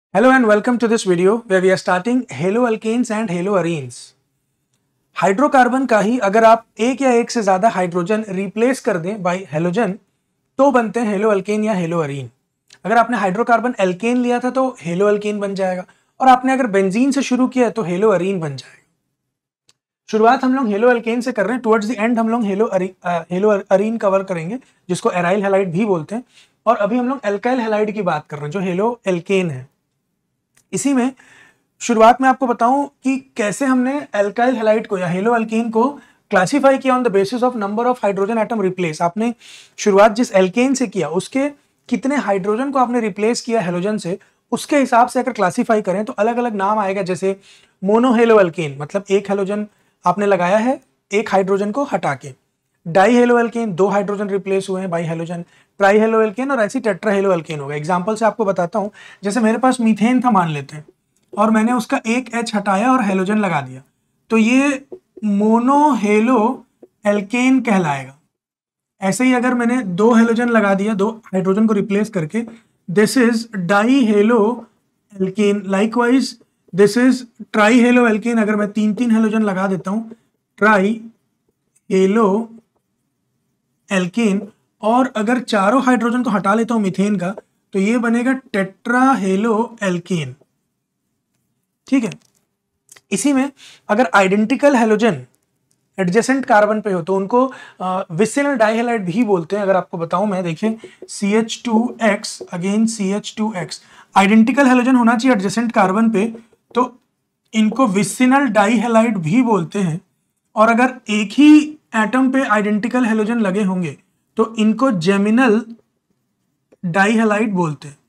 Hello and welcome to this video where we are starting haloalkanes and haloarenes. Hydrocarbon का ही अगर आप एक या एक से ज्यादा हाइड्रोजन रिप्लेस कर दें बाय हेलोजन तो बनते हैं हेलोअल्केन या हेलोअरीन। अगर आपने हाइड्रोकार्बन एल्केन लिया था तो हेलोअल्केन बन जाएगा और आपने अगर बेंजीन से शुरू किया तो हेलोअरीन बन जाएगा। शुरुआत हम लोग हेलोअल्केन से कर रहे हैं, टुवर्ड्स द एंड हम लोग हेलोअरीन कवर करेंगे जिसको एराइल हैलाइड भी बोलते हैं, और अभी हम लोग एल्काइल हैलाइड की बात कर रहे हैं जो हेलोअल्केन है। इसी में शुरुआत में आपको बताऊं कि कैसे हमने एल्काइल हैलाइड को या हेलोअल्केन को क्लासिफाई किया on the basis of number of hydrogen atom replace. आपने शुरुआत जिस एल्केन से किया उसके कितने हाइड्रोजन को आपने रिप्लेस किया हेलोजन से, उसके हिसाब से अगर क्लासिफाई करें तो अलग अलग नाम आएगा। जैसे मोनोहेलोअल्केन मतलब एक हेलोजन आपने लगाया है एक हाइड्रोजन को हटा के, डाई हेलोअल्केन दो हाइड्रोजन रिप्लेस हुए हैं बाई हेलोजन, ट्राई हेलोअल्केन और ऐसी टेट्रा हेलोअल्केन होगा। एग्जांपल से आपको बताता हूं, जैसे मेरे पास मीथेन था मान लेते हैं और मैंने उसका एक H हटाया और हेलोजन लगा दिया तो ये मोनोहेलो एल्केन कहलाएगा। ऐसे ही अगर मैंने दो हेलोजन लगा दिया दो हाइड्रोजन को रिप्लेस करके, this is di halo alkane. Likewise this is tri halo alkane. अगर मैं तीन तीन हेलोजन लगा देता हूं ट्राई हेलो एल्केन, और अगर चारों हाइड्रोजन को हटा लेता हूं मीथेन का तो ये बनेगा टेट्रा हेलो एल्केन। ठीक है। इसी में अगर आइडेंटिकल हेलोजन एडजेसेंट कार्बन पे हो तो उनको विसिनल डाइहेलाइड भी बोलते हैं। अगर आपको बताऊं मैं, देखिए CH2X again CH2X, identical halogen होना चाहिए एडजेसेंट कार्बन पे तो इनको विसिनल डाइहेलाइड भी बोलते हैं। और अगर एक ही एटम पे आइडेंटिकल हेलोजन लगे होंगे तो इनको जेमिनल डाइहेलाइड बोलते हैं।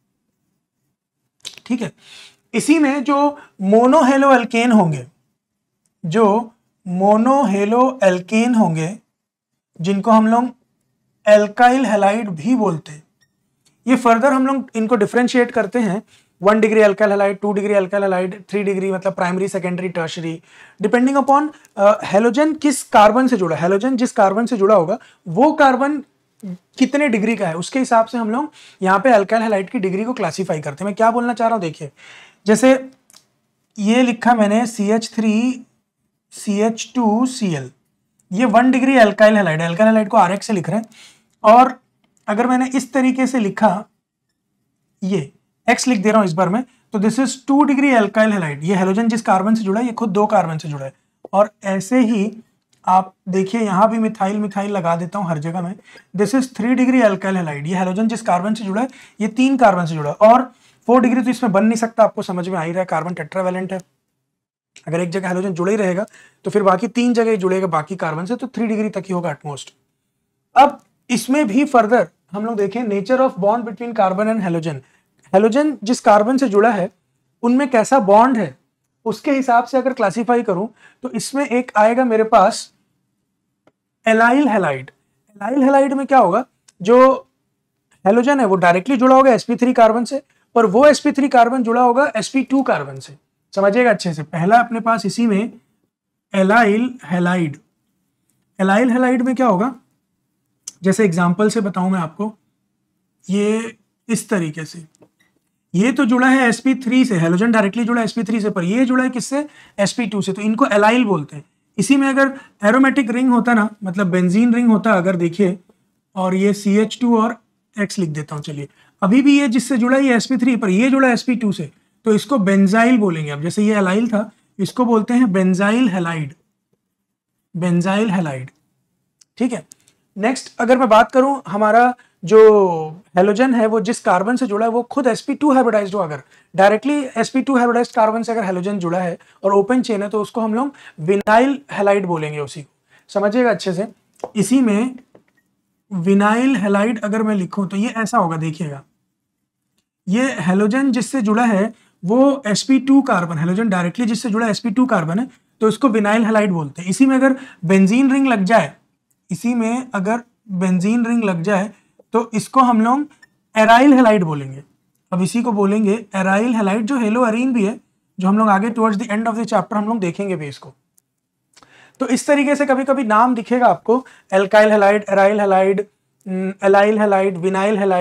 ठीक है। इसी में जो मोनोहेलोअल्केन होंगे, जो मोनोहेलोअल्केन होंगे जिनको हम लोग एल्काइल हैलाइड भी बोलते हैं, ये फर्दर हम लोग इनको डिफरेंशिएट करते हैं 1 degree alkyl halide, 2 degree alkyl halide, 3 degree मतलब primary secondary tertiary, depending upon halogen किस कार्बन से जुड़ा। हेलोजन जिस कार्बन से जुड़ा होगा वो कार्बन कितने डिग्री का है उसके हिसाब से हम लोग यहाँ पे एल्काइल हैलाइड की डिग्री को क्लासीफाई करते हैं। मैं क्या बोलना चाह रहा हूँ देखिए, जैसे ये लिखा मैंने CH3CH2Cl, ये 1 degree alkyl halide, alkyl halide को RX से लिख रहे हैं। और अगर मैंने इस तरीके से लिखा, ये X लिख दे रहा हूं इस बार में, तो this is 2 degree alkyl halide. ये हेलोजन जिस कार्बन से जुड़ा है ये खुद दो कार्बन से जुड़ा है। और ऐसे ही आप देखिए यहां भी मिथाइल मिथाइल लगा देता हूं हर जगह में, this is 3 degree alkyl halide. ये हेलोजन जिस कार्बन से जुड़ा है ये तीन कार्बन से जुड़ा है। और 4 डिग्री तो इसमें बन नहीं सकता, आपको समझ में आ ही रहा है, कार्बन टेट्रावैलेंट है। अगर एक जगह हेलोजन जुड़ा ही रहेगा तो फिर बाकी तीन जगह ही जुड़ेगा बाकी कार्बन से, तो 3 डिग्री तक ही होगा एटमोस्ट। अब इसमें भी फर्दर हम लोग देखें nature of bond between carbon and halogen. Halogen जिस कार्बन से जुड़ा है उनमें कैसा बॉन्ड है उसके हिसाब से अगर क्लासिफाई करूं तो इसमें एक आएगा मेरे पास एलाइल हैलाइड। एलाइल हैलाइड में क्या होगा, जो हेलोजन है वो डायरेक्टली जुड़ा होगा sp3 कार्बन से और वो sp3 कार्बन जुड़ा होगा sp2 कार्बन से। समझिएगा अच्छे से, पहला अपने पास इसी में एलाइल हैलाइड। एलाइल हैलाइड में क्या होगा, जैसे एग्जांपल से बताऊं मैं आपको, ये इस तरीके से ये तो जुड़ा है sp3 से, हेलोजन डायरेक्टली जुड़ा है sp3 से, पर ये जुड़ा है किससे, sp2 से, तो इनको एलाइल बोलते हैं। इसी में अगर एरोमेटिक रिंग होता ना, मतलब बेंजीन रिंग होता, अगर देखिए, और ये CH2 और X लिख देता हूं, चलिए अभी भी ये जिससे जुड़ा है ये sp3 पर ये जुड़ा है sp2 से, तो इसको बेंजाइल बोलेंगे। अब जैसे ये एलाइल था इसको बोलते हैं बेंजाइल हैलाइड, बेंजाइल हैलाइड। ठीक है। नेक्स्ट अगर मैं बात करूं, हमारा जो हेलोजन है वो जिस कार्बन से जुड़ा है वो खुद sp2 हाइब्रिडाइज्ड हो, अगर डायरेक्टली sp2 हाइब्रिडाइज्ड कार्बन से अगर हेलोजन जुड़ा है और ओपन चेन है तो उसको हम लोग विनाइल हैलाइड बोलेंगे उसी को। समझिएगा अच्छे से। इसी में विनाइल हैलाइड अगर मैं लिखूं तो ये ऐसा होगा, देखिएगा ये हेलोजन जिससे जुड़ा है वो sp2 कार्बन, हेलोजन डायरेक्टली जिससे जुड़ा है sp2 कार्बन है तो इसको विनाइल हैलाइड बोलते हैं। इसी में अगर बेंजीन रिंग लग जाए, इसी में अगर बेंजीन रिंग लग जाए तो इसको हम लोग एराइल हैलाइड बोलेंगे। अब इसी को बोलेंगे एराइल हैलाइड, जो हेलोअरीन भी है, जो हम लोग आगे towards the end of the chapter हम लोग देखेंगे भी इसको। तो इस तरीके से कभी कभी नाम दिखेगा आपको, alkyl halide, aryl halide, allyl halide, vinyl halide,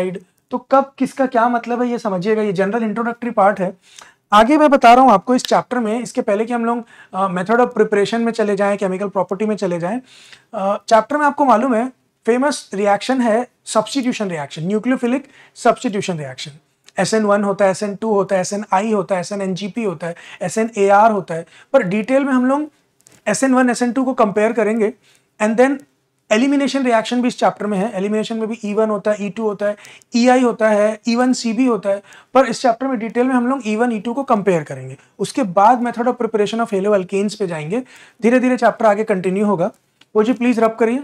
तो कब किसका क्या मतलब है ये समझिएगा, ये जनरल इंट्रोडक्टरी पार्ट है। आगे मैं बता रहा हूँ आपको इस चैप्टर में, इसके पहले कि हम लोग मेथड ऑफ प्रिपरेशन में चले जाएं, केमिकल प्रॉपर्टी में चले जाएं, चैप्टर में आपको मालूम है फेमस रिएक्शन है substitution reaction, nucleophilic substitution reaction. SN1 होता है, SN2 होता है, SNI होता है, SNNGP होता है, SNAR होता है, पर डिटेल में हम लोग SN1 SN2 को कंपेयर करेंगे। एंड देन एलिमिनेशन रिएक्शन भी इस चैप्टर में है, एलिमिनेशन में भी E1 होता है, E2 होता है, EI होता है, E1CB होता है, पर इस चैप्टर में डिटेल में हम लोग E1 E2 को कंपेयर करेंगे। उसके बाद method of preparation of halo alkanes पे जाएंगे, धीरे धीरे चैप्टर आगे कंटिन्यू होगा। वो जी प्लीज रब करिए।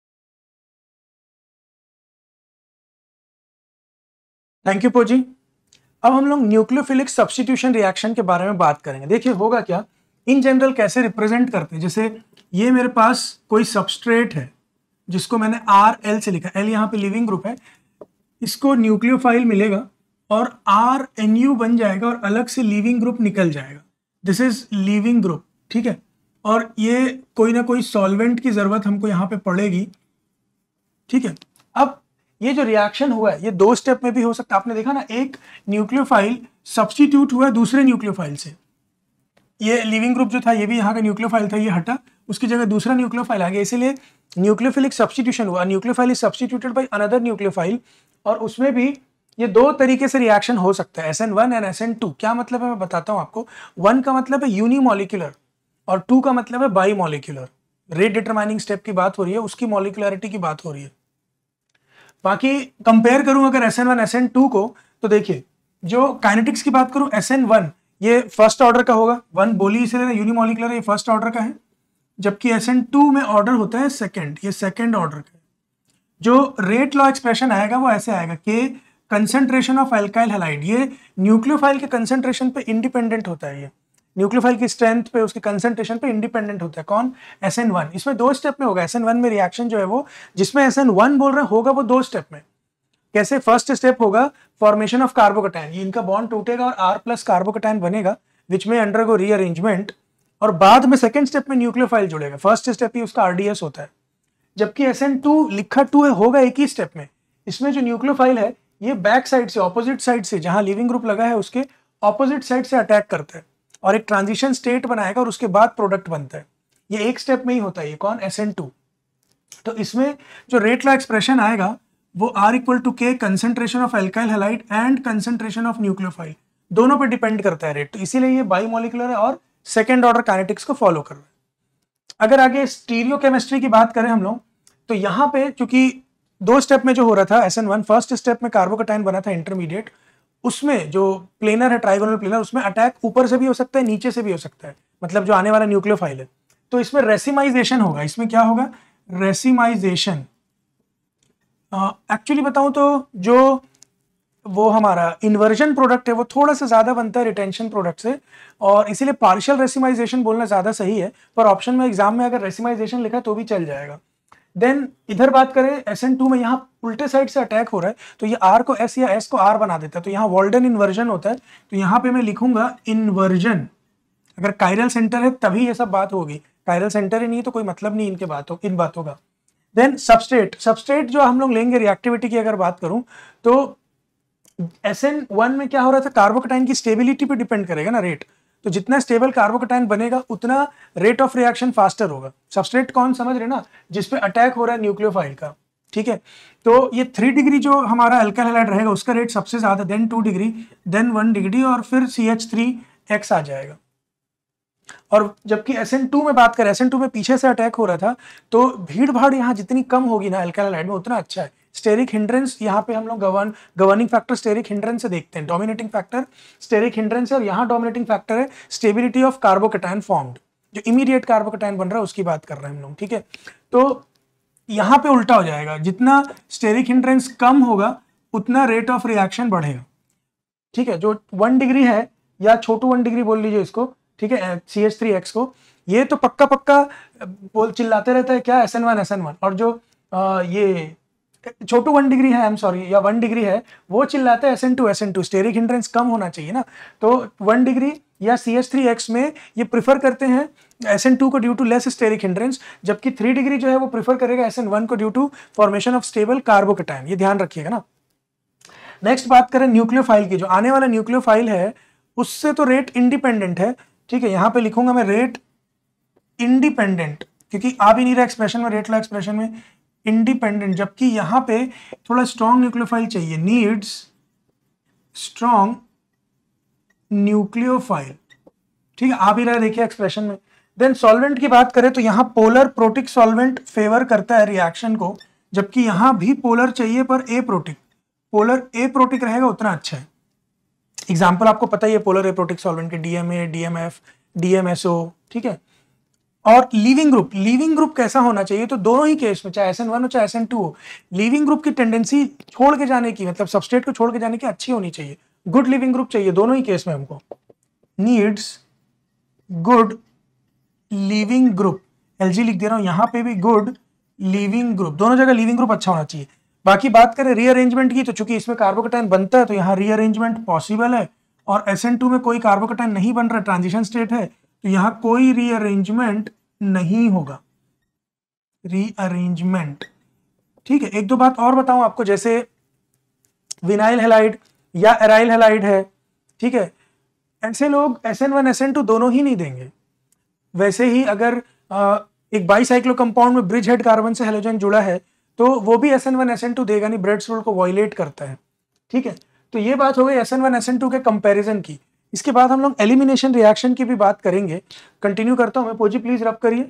थैंक यू पोजी। अब हम लोग न्यूक्लियोफिलिक सब्स्टिट्यूशन रिएक्शन के बारे में बात करेंगे। देखिए होगा क्या, इन जनरल कैसे रिप्रेजेंट करते हैं, जैसे ये मेरे पास कोई सबस्ट्रेट है जिसको मैंने RL से लिखा, L यहाँ पे लिविंग ग्रुप है, इसको न्यूक्लियोफाइल मिलेगा और RNU बन जाएगा और अलग से लिविंग ग्रुप निकल जाएगा। दिस इज लिविंग ग्रुप, ठीक है। और ये कोई ना कोई सॉल्वेंट की जरूरत हमको यहाँ पे पड़ेगी, ठीक है। अब ये जो रिएक्शन हुआ है ये 2 स्टेप में भी हो सकता है। आपने देखा ना, एक न्यूक्लियोफाइल सब्स्टिट्यूट हुआ है दूसरे न्यूक्लियोफाइल से। ये लिविंग ग्रुप जो था ये भी यहाँ का न्यूक्लियोफाइल था, ये हटा, उसकी जगह दूसरा न्यूक्लियोफाइल आ गया, इसीलिए न्यूक्लियोफिलिक सब्स्टिट्यूशन हुआ। Nucleophile is substituted by another nucleophile, और उसमें भी ये 2 तरीके से रिएक्शन हो सकता है, SN1 एंड SN2। क्या मतलब है मैं बताता हूँ आपको। 1 का मतलब है यूनिमोलिकुलर और 2 का मतलब है bimolecular. Rate determining step की बात हो रही है, उसकी मॉलिक्युलरिटी की बात हो रही है। बाकी कंपेयर करूं अगर SN1 SN2 को, तो देखिए जो काइनेटिक्स की बात करूं, SN1 ये फर्स्ट ऑर्डर का होगा, 1 बोली इसलिए यूनिमोलिकुलर, ये फर्स्ट ऑर्डर का है, जबकि SN2 में ऑर्डर होता है सेकंड, ये सेकंड ऑर्डर का है। जो रेट लॉ एक्सप्रेशन आएगा वो ऐसे आएगा कि कंसंट्रेशन ऑफ अल्काइल हैलाइड, ये न्यूक्लियोफाइल के कंसंट्रेशन पे इंडिपेंडेंट होता है, ये न्यूक्लियोफाइल की स्ट्रेंथ पे, उसके कंसंट्रेशन पे इंडिपेंडेंट होता है। कौन? SN1। इसमें 2 स्टेप में होगा। SN1 में रिएक्शन जो है वो, जिसमें SN1 बोल रहे होगा वो 2 स्टेप में। कैसे? फर्स्ट स्टेप होगा फॉर्मेशन ऑफ कार्बोकैटायन, ये इनका बॉन्ड टूटेगा और R प्लस कार्बोकैटायन बनेगा विच में अंडरगो रीअरेंजमेंट, और बाद में सेकंड स्टेप में न्यूक्लियोफाइल जुड़ेगा। फर्स्ट स्टेप ही उसका RDS होता है, जबकि SN2 लिखा 2 है, होगा एक ही स्टेप में। इसमें जो न्यूक्लियोफाइल है ये बैक साइड से, ऑपोजिट साइड से, जहां लिविंग ग्रुप लगा है उसके ऑपोजिट साइड से अटैक करता है और एक ट्रांजिशन स्टेट बनाएगा और उसके बाद प्रोडक्ट बनता है। ये एक स्टेप में ही होता है। ये कौन? SN2। तो इसमें जो रेट लॉ एक्सप्रेशन आएगा वो R = K concentration of alkyl halide and concentration of nucleophile, दोनों पे डिपेंड करता है रेट। तो इसीलिए ये बाई मॉलिक्यूलर है और सेकेंड ऑर्डर काइनेटिक्स को फॉलो कर रहा है। अगर आगे स्टीरियोकेमिस्ट्री की बात करें हम लोग, तो यहाँ पे चूंकि 2 स्टेप में जो हो रहा था SN1, फर्स्ट स्टेप में कार्बोकैटायन बना था इंटरमीडिएट, उसमें जो प्लेनर है, ट्राइगोनल प्लेनर, उसमें अटैक ऊपर से भी हो सकता है, नीचे से भी हो सकता है, मतलब जो आने वाला न्यूक्लियोफाइल है। तो इसमें रेसिमाइजेशन होगा। इसमें क्या होगा? रेसिमाइजेशन। एक्चुअली बताऊं तो जो वो हमारा इन्वर्जन प्रोडक्ट है वो थोड़ा सा ज्यादा बनता है रिटेंशन प्रोडक्ट से, और इसीलिए पार्शियल रेसिमाइजेशन बोलना ज्यादा सही है, पर ऑप्शन में एग्जाम में अगर रेसिमाइजेशन लिखा तो भी चल जाएगा। देन इधर बात करें SN2 में, यहाँ उल्टे साइड से अटैक हो रहा है, तो ये R को S या S को R बना देता है, तो यहाँ वॉल्डन इन्वर्जन होता है। तो यहाँ पे मैं लिखूंगा इन्वर्जन। अगर कायरल सेंटर है तभी ये सब बात होगी, कायरल सेंटर ही नहीं तो कोई मतलब नहीं इन बातों का। देन सबस्ट्रेट जो हम लोग लेंगे, रिएक्टिविटी की अगर बात करूं तो SN1 में क्या हो रहा था, कार्बोकैटायन की स्टेबिलिटी पे डिपेंड करेगा ना रेट। तो जितना स्टेबल कार्बोकैटायन बनेगा उतना रेट ऑफ रिएक्शन फास्टर होगा। सबस्ट्रेट कौन समझ रहे ना, जिसपे अटैक हो रहा है न्यूक्लियोफाइल का, ठीक है। तो ये 3 डिग्री जो हमारा अल्काइल हैलाइड रहेगा उसका रेट सबसे ज्यादा, देन 2 डिग्री, देन 1 डिग्री, और फिर CH3X आ जाएगा। और जबकि SN2 में बात करें, SN2 में पीछे से अटैक हो रहा था, तो भीड़ भाड़ यहाँ जितनी कम होगी ना अल्काइल हैलाइड में उतना अच्छा है। स्टेरिक हिंड्रेंस यहाँ पे हम लोग गवर्निंग फैक्टर स्टेरिक हिंड्रेंस से देखते हैं, डोमिनेटिंग फैक्टर स्टेरिक हिंड्रेंस है, और यहाँ डोमिनेटिंग फैक्टर है स्टेबिलिटी ऑफ कार्बोकैटायन फॉर्म्ड, जो इमीडिएट कार्बोकैटायन बन रहा है उसकी बात कर रहे हैं हम लोग, ठीक है। तो यहाँ पे उल्टा हो जाएगा, जितना स्टेरिक हिंड्रेंस कम होगा उतना रेट ऑफ रिएक्शन बढ़ेगा, ठीक है। जो 1 डिग्री है, या छोटू 1 डिग्री बोल लीजिए इसको, ठीक है, CH3X को, ये तो पक्का बोल चिल्लाते रहता है क्या, SN1, और जो ये छोटू 1 डिग्री है, या 1 डिग्री है, वो चिल्लाता है SN2, स्टेरिक हिंड्रेंस कम होना चाहिए ना। तो 1 डिग्री या CH3X में ये प्रिफर करते हैं SN2 को due to less steric hindrance, जबकि 3 डिग्री जो है वो प्रिफर करेगा SN1 को due to formation of stable carbocation. ये ध्यान रखिएगा ना। नेक्स्ट बात करें न्यूक्लियोफाइल की, जो आने वाला न्यूक्लियोफाइल है उससे तो रेट इंडिपेंडेंट है, ठीक है। यहां पे लिखूंगा मैं रेट इंडिपेंडेंट, क्योंकि आ भी नहीं रहा एक्सप्रेशन में, रेट ला एक्सप्रेशन में इंडिपेंडेंट, जबकि यहां पे थोड़ा स्ट्रॉन्ग न्यूक्लियोफाइल चाहिए, नीड्स स्ट्रॉन्ग न्यूक्लियोफाइल, ठीक है, आ भी रहा है देखिए एक्सप्रेशन में। देन सॉल्वेंट की बात करें तो यहां पोलर प्रोटिक सॉल्वेंट फेवर करता है रिएक्शन को, जबकि यहां भी पोलर चाहिए पर aprotic, polar aprotic रहेगा उतना अच्छा है। एग्जाम्पल आपको पता ही है पोलर ए प्रोटिक सॉल्वेंट के, डीएमए, डीएमएफ, डीएमएसओ, ठीक है। और लीविंग ग्रुप, लीविंग ग्रुप कैसा होना चाहिए, तो दोनों ही केस में चाहे SN1 हो चाहे SN2 हो, लीविंग ग्रुप की टेंडेंसी छोड़ के जाने की, मतलब सबस्ट्रेट को छोड़ के जाने की अच्छी होनी चाहिए, गुड लीविंग ग्रुप चाहिए दोनों ही केस में हमको, needs good leaving group, LG लिख दे रहा हूं, यहां पे भी गुड लीविंग ग्रुप, दोनों जगह लीविंग ग्रुप अच्छा होना चाहिए। बाकी बात करें रीअरेंजमेंट की, तो चूंकि इसमें कार्बोकेटाइन बनता है तो यहाँ रीअरेंजमेंट पॉसिबल है, और SN2 में कोई कार्बोकेटाइन नहीं बन रहा, ट्रांजिशन स्टेट है, तो यहाँ कोई रीअरेंजमेंट नहीं होगा, रीअरेंजमेंट, ठीक है। एक दो बात और बताऊं आपको, जैसे विनाइल हेलाइड या एराइल हेलाइड है, ठीक है, ऐसे लोग SN1 SN2 दोनों ही नहीं देंगे। वैसे ही अगर एक बाईसाइक्लो कंपाउंड में ब्रिज हेड कार्बन से हेलोजन जुड़ा है तो वो भी SN1 SN2 देगा नहीं, ब्रेड्स रूल को वायलेट करता है, ठीक है। तो ये बात हो गई SN1 SN2 के कंपैरिजन की। इसके बाद हम लोग एलिमिनेशन रिएक्शन की भी बात करेंगे। कंटिन्यू करता हूं मैं, पोजी प्लीज रब करिए।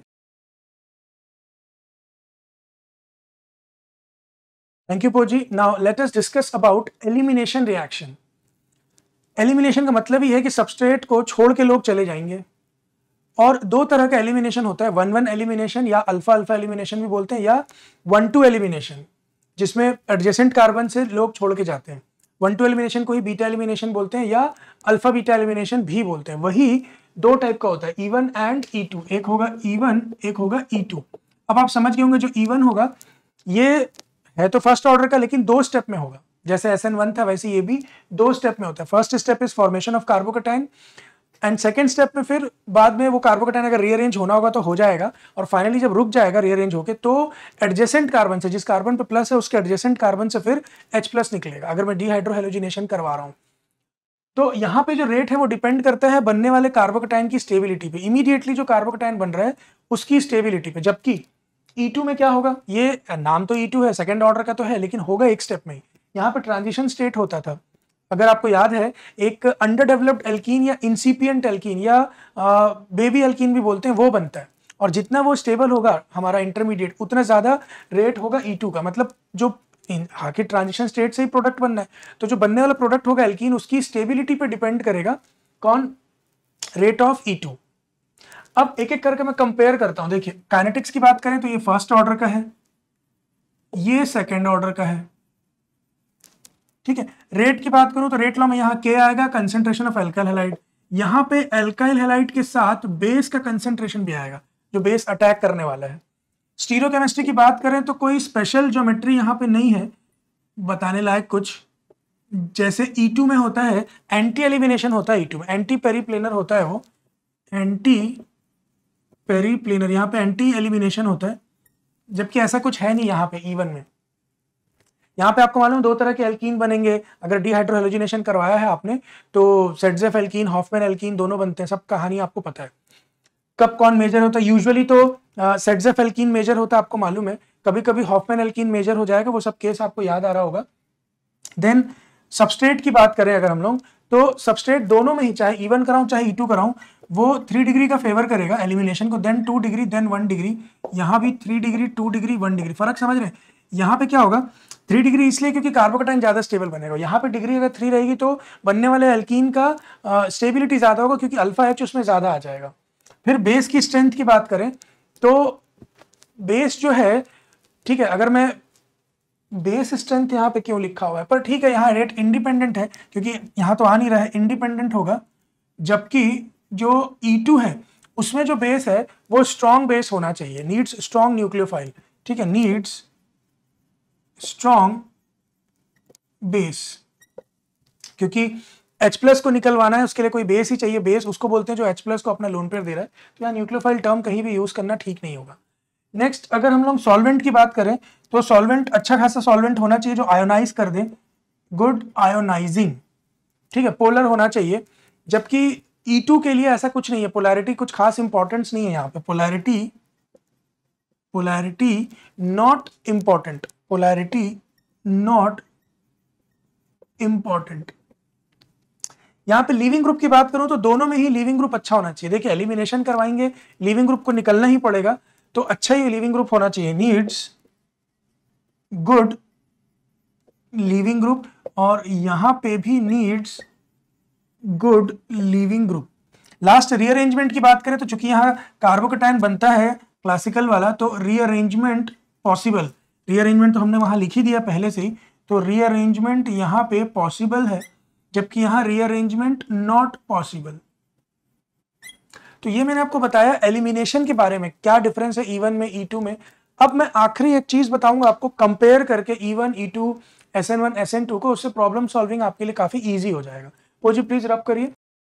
थैंक यू पोजी। Now let us discuss about elimination reaction. Elimination का मतलब ही है कि सबस्ट्रेट को छोड़ के लोग चले जाएंगे, और दो तरह का एलिमिनेशन होता है, 1-1 एलिमिनेशन या अल्फा अल्फा एलिमिनेशन भी बोलते हैं, या 1-2 एलिमिनेशन जिसमें एडजेसेंट कार्बन से लोग छोड़ के जाते हैं। 1-2 एलिमिनेशन को ही बीटा एलिमिनेशन बोलते हैं या अल्फा बीटा एलिमिनेशन भी बोलते हैं। वही दो टाइप का होता है, E1 एंड E2, एक होगा E1 एक होगा E2। अब आप समझ गए होंगे जो E1 होगा ये है तो फर्स्ट ऑर्डर का, लेकिन दो स्टेप में होगा, जैसे SN1 था वैसे ये भी दो स्टेप में होता है। First step is formation of carbocation, and second step में फिर बाद में वो कार्बोकेटाइन अगर रीअरेंज होना होगा तो हो जाएगा, और फाइनली जब रुक जाएगा रीअरेंज होके तो एडजेसेंट कार्बन से, जिस कार्बन पे प्लस है उसके एडजेसेंट कार्बन से फिर H+ निकलेगा, अगर मैं डिहाइड्रोहेलोजिनेशन करवा रहा हूं। तो यहाँ पे जो रेट है वो डिपेंड करता है बनने वाले कार्बोकेटाइन की स्टेबिलिटी पे, इमीडिएटली जो कार्बोकेटाइन बन रहा है उसकी स्टेबिलिटी पे। जबकि E2 में क्या होगा, ये नाम तो E2 है, सेकेंड ऑर्डर का तो है, लेकिन होगा एक स्टेप में ही। यहाँ पे ट्रांजिशन स्टेट होता था, अगर आपको याद है, एक अंडर डेवलप्ड एल्कीन या इंसिपिएंट एल्कीन या बेबी एल्कीन भी बोलते हैं, वो बनता है, और जितना वो स्टेबल होगा हमारा इंटरमीडिएट उतना ज्यादा रेट होगा E2 का। मतलब जो आखिर ट्रांजिशन स्टेट से ही प्रोडक्ट बनना है, तो जो बनने वाला प्रोडक्ट होगा एल्कीन, उसकी स्टेबिलिटी पे डिपेंड करेगा कौन, रेट ऑफ E2। अब एक एक करके मैं कंपेयर करता हूं। देखिए काइनेटिक्स की बात करें तो ये फर्स्ट ऑर्डर का है, ये सेकेंड ऑर्डर का है, ठीक है। रेट की बात करूं तो रेट लॉ में यहाँ K आएगा, कंसेंट्रेशन ऑफ एल्काइल हैलाइड, यहाँ पे एल्काइल हैलाइड के साथ बेस का कंसेंट्रेशन भी आएगा, जो बेस अटैक करने वाला है। स्टीरियोकेमिस्ट्री की बात करें तो कोई स्पेशल ज्योमेट्री यहाँ पे नहीं है बताने लायक कुछ, जैसे E2 में होता है एंटी एलिमिनेशन होता है, E2 में एंटी पेरीप्लेनर होता है, वो एंटी पेरीप्लेनर, यहाँ पे एंटी एलिमिनेशन होता है, जबकि ऐसा कुछ है नहीं यहाँ पे E1 में। यहाँ पे आपको मालूम दो तरह के एल्कीन बनेंगे, अगर डिहाइड्रोहेलोजिनेशन करवाया है आपने तो सेटजेफ एल्कीन, हॉफमैन एल्कीन दोनों बनते हैं, सब कहानी आपको पता है। कब कौन मेजर होता है, यूजुअली तो सेटजेफ एल्कीन मेजर होता है, आपको मालूम है, कभी कभी हॉफमैन एल्कीन मेजर हो जाएगा, वो सब केस आपको याद आ रहा होगा। देन सबस्ट्रेट की बात करें अगर हम लोग, तो सबस्ट्रेट दोनों में ही, चाहे E1 कराऊं चाहे E2 कराऊं, वो 3 डिग्री का फेवर करेगा एलिमिनेशन को, देन 2 डिग्री देन 1 डिग्री, यहाँ भी 3 डिग्री 2 डिग्री 1 डिग्री। फर्क समझ रहे हैं, यहाँ पे क्या होगा 3 डिग्री इसलिए क्योंकि कार्बोकेटाइन ज्यादा स्टेबल बनेगा, यहाँ पे डिग्री अगर 3 रहेगी तो बनने वाले एल्कीन का स्टेबिलिटी ज्यादा होगा, क्योंकि अल्फा H उसमें ज्यादा आ जाएगा। फिर बेस की स्ट्रेंथ की बात करें तो बेस जो है, ठीक है, अगर मैं बेस स्ट्रेंथ यहाँ पे क्यों लिखा हुआ है, पर ठीक है, यहाँ रेट इंडिपेंडेंट है क्योंकि यहाँ तो आ नहीं रहा है, इंडिपेंडेंट होगा। जबकि जो E2 है उसमें जो बेस है वो स्ट्रॉन्ग बेस होना चाहिए, नीड्स स्ट्रॉन्ग न्यूक्लियोफाइल, ठीक है, नीड्स स्ट्रॉन्ग बेस, क्योंकि H+ को निकलवाना है उसके लिए कोई बेस ही चाहिए, बेस उसको बोलते हैं जो H+ को अपना लोन पेयर दे रहा है। तो यहाँ न्यूक्लियोफाइल टर्म कहीं भी यूज करना ठीक नहीं होगा। नेक्स्ट अगर हम लोग सॉल्वेंट की बात करें तो सॉल्वेंट अच्छा खासा सॉल्वेंट होना चाहिए जो आयोनाइज कर दे, गुड आयोनाइजिंग, ठीक है, पोलर होना चाहिए, जबकि E2 के लिए ऐसा कुछ नहीं है, पोलैरिटी कुछ खास इंपॉर्टेंस नहीं है यहाँ पे, polarity not important, polarity not important. यहां पे लीविंग ग्रुप की बात करूं तो दोनों में ही लीविंग ग्रुप अच्छा होना चाहिए। देखिए एलिमिनेशन करवाएंगे, लीविंग ग्रुप को निकलना ही पड़ेगा, तो अच्छा ही लीविंग ग्रुप होना चाहिए, नीड्स गुड लीविंग ग्रुप, और यहां पे भी needs good leaving group. Last rearrangement की बात करें तो चूंकि यहाँ कार्बोकेटायन बनता है क्लासिकल वाला, तो रीअरेंजमेंट पॉसिबल, रीअरेंजमेंट तो हमने वहां लिख ही दिया पहले से ही, तो रीअरेंजमेंट यहाँ पे पॉसिबल है, जबकि यहाँ रीअरेंजमेंट नॉट पॉसिबल। तो ये मैंने आपको बताया एलिमिनेशन के बारे में, क्या डिफरेंस है E1 में E2 में। अब मैं आखिरी एक चीज बताऊंगा आपको, कंपेयर करके E1 E2 SN1 SN2 को, उससे प्रॉब्लम सॉल्विंग आपके लिए काफी इजी हो जाएगा। पोजी प्लीज रब करिए।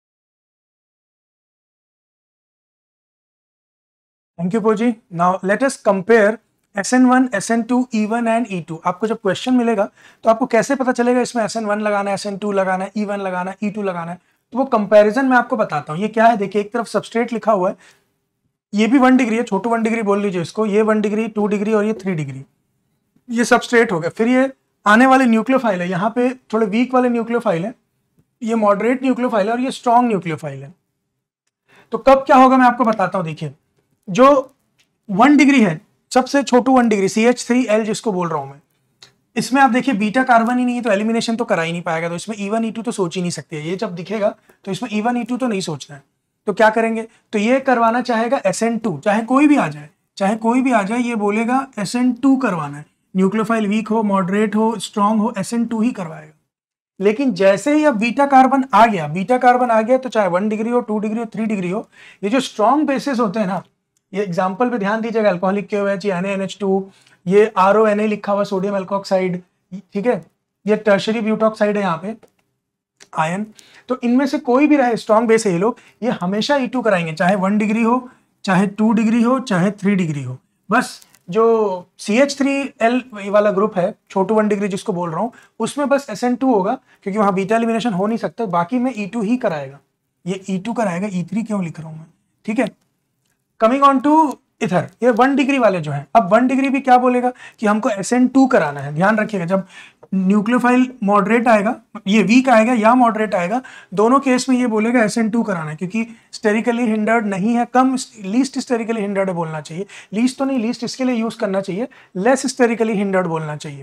थैंक यू पोजी। Now let us compare SN1 SN2 E1 and E2। आपको जब क्वेश्चन मिलेगा तो आपको कैसे पता चलेगा इसमें SN1 लगाना है, SN2 लगाना है, E1 लगाना है, E2 लगाना है, तो वो कंपैरिजन मैं आपको बताता हूँ। ये क्या है, देखिए एक तरफ सबस्ट्रेट लिखा हुआ है, ये भी 1 डिग्री है, छोटू 1 डिग्री बोल लीजिए इसको, ये 1 डिग्री, 2 डिग्री और ये 3 डिग्री, ये सबस्ट्रेट हो गया। फिर ये आने वाले न्यूक्लियोफाइल है, यहाँ पे थोड़े वीक वाले न्यूक्लियोफाइल है, ये मॉडरेट न्यूक्लियोफाइल है और ये स्ट्रॉन्ग न्यूक्लियोफाइल है। तो कब क्या होगा मैं आपको बताता हूँ। देखिए जो 1 डिग्री है, सबसे छोटू 1 डिग्री CH3L जिसको बोल रहा हूं मैं, इसमें आप देखिए बीटा कार्बन ही नहीं है, तो एलिमिनेशन तो करा ही नहीं पाएगा, तो इसमें E1 E2 तो सोच ही नहीं सकते। ये जब दिखेगा तो इसमें E1 E2 तो नहीं सोचना है, तो क्या करेंगे, तो ये करवाना चाहेगा SN2, चाहे कोई भी आ जाए, चाहे कोई भी आ जाए, ये बोलेगा SN2 करवाना है, न्यूक्लियोफाइल वीक हो, मॉडरेट हो, स्ट्रॉन्ग हो, SN2 ही करवाएगा। लेकिन जैसे ही अब बीटा कार्बन आ गया, तो चाहे 1 डिग्री हो, 2 डिग्री हो, 3 डिग्री हो, ये जो स्ट्रॉन्ग बेसिस होते हैं ना, ये एग्जाम्पल पे ध्यान दीजिएगा, अल्कोहलिक KOH, NaNH2, ये RONA लिखा हुआ सोडियम एल्कोक्साइड, ठीक है, ये टर्शरी ब्यूटॉक्साइड है यहाँ पे आयन, तो इनमें से कोई भी रहे स्ट्रॉन्ग बेस है ये लोग, ये हमेशा E2 कराएंगे, चाहे 1 डिग्री हो, चाहे 2 डिग्री हो, चाहे 3 डिग्री हो। बस जो CH3L वाला ग्रुप है, छोटू 1 डिग्री जिसको बोल रहा हूँ, उसमें बस SN2 होगा, क्योंकि वहां बीटा एलिमिनेशन हो नहीं सकता, बाकी में E2 ही कराएगा, ये E2 कराएगा, E3 क्यों लिख रहा हूं मैं, ठीक है। कमिंग ऑन टू इधर, ये 1 डिग्री वाले जो हैं, अब 1 डिग्री भी क्या बोलेगा कि हमको SN2 कराना है। ध्यान रखिएगा, जब न्यूक्लियोफाइल मॉडरेट आएगा, ये वीक आएगा या मॉडरेट आएगा, दोनों केस में ये बोलेगा SN2 कराना है, क्योंकि स्टेरिकली हिंडर्ड नहीं है, कम, लीस्ट स्टेरिकली हिंडर्ड बोलना चाहिए, लीस्ट तो नहीं, लीस्ट इसके लिए यूज करना चाहिए, लेस स्टेरिकली हिंडर्ड बोलना चाहिए।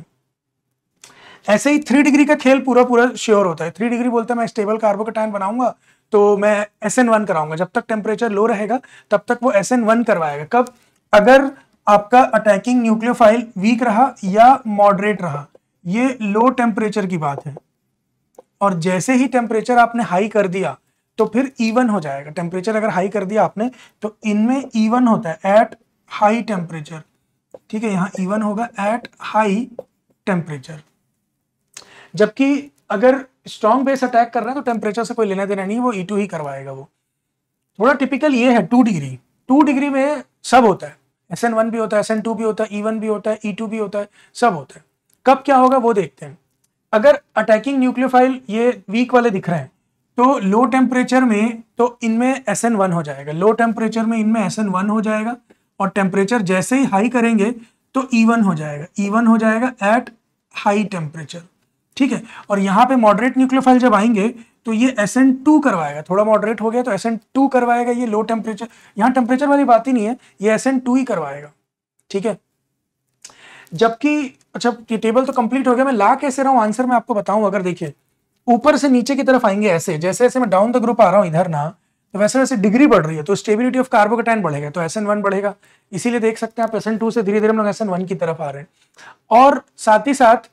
ऐसे ही 3 डिग्री का खेल पूरा श्योर होता है। 3 डिग्री बोलता है मैं स्टेबल कार्बोकेटायन बनाऊंगा, तो मैं SN1 कराऊंगा, जब तक टेम्परेचर लो रहेगा तब तक वो SN1 करवाएगा। कब, अगर आपका अटैकिंग न्यूक्लियोफाइल वीक रहा या मॉडरेट रहा, ये लो टेम्परेचर की बात है, और जैसे ही टेम्परेचर आपने हाई कर दिया तो फिर E1 हो जाएगा। टेम्परेचर अगर हाई कर दिया आपने तो इनमें E1 होता है एट हाई टेम्परेचर, ठीक है, यहाँ E1 होगा एट हाई टेम्परेचर। जबकि अगर स्ट्रॉन्ग बेस अटैक कर रहा है तो टेम्परेचर से कोई लेना देना नहीं, वो E2 ही करवाएगा। वो थोड़ा टिपिकल ये है 2 डिग्री, 2 डिग्री में सब होता है, SN1 भी होता है, SN2 भी होता है, E1 भी होता है, E2 भी होता है, सब होता है। कब क्या होगा वो देखते हैं। अगर अटैकिंग न्यूक्लियोफाइल ये वीक वाले दिख रहे हैं, तो लो टेम्परेचर में तो इनमें SN1 हो जाएगा, लो टेम्परेचर में इनमें SN1 हो जाएगा, और टेम्परेचर जैसे ही हाई करेंगे तो E1 हो जाएगा, E1 हो जाएगा एट हाई टेम्परेचर, ठीक है। और यहाँ पे मॉडरेट न्यूक्लियोफाइल जब आएंगे तो ये SN2 करवाएगा, थोड़ा मॉडरेट हो गया तो SN2 करवाएगा, ये लो टेम्परेचर, यहाँ टेम्परेचर वाली बात ही नहीं है, ये SN2 ही करवाएगा, ठीक है। जबकि अच्छा, टेबल तो कंप्लीट हो गया, मैं ला कैसे रहा हूं आंसर मैं आपको बताऊं। अगर देखिए ऊपर से नीचे की तरफ आएंगे ऐसे, जैसे जैसे मैं डाउन द ग्रुप आ रहा हूं इधर ना, तो वैसे वैसे डिग्री बढ़ रही है, तो स्टेबिलिटी ऑफ कार्बोकेटायन बढ़ेगा, तो SN1 बढ़ेगा, इसीलिए देख सकते हैं आप SN2 से धीरे धीरे हम लोग SN1 की तरफ आ रहे हैं। और साथ ही साथ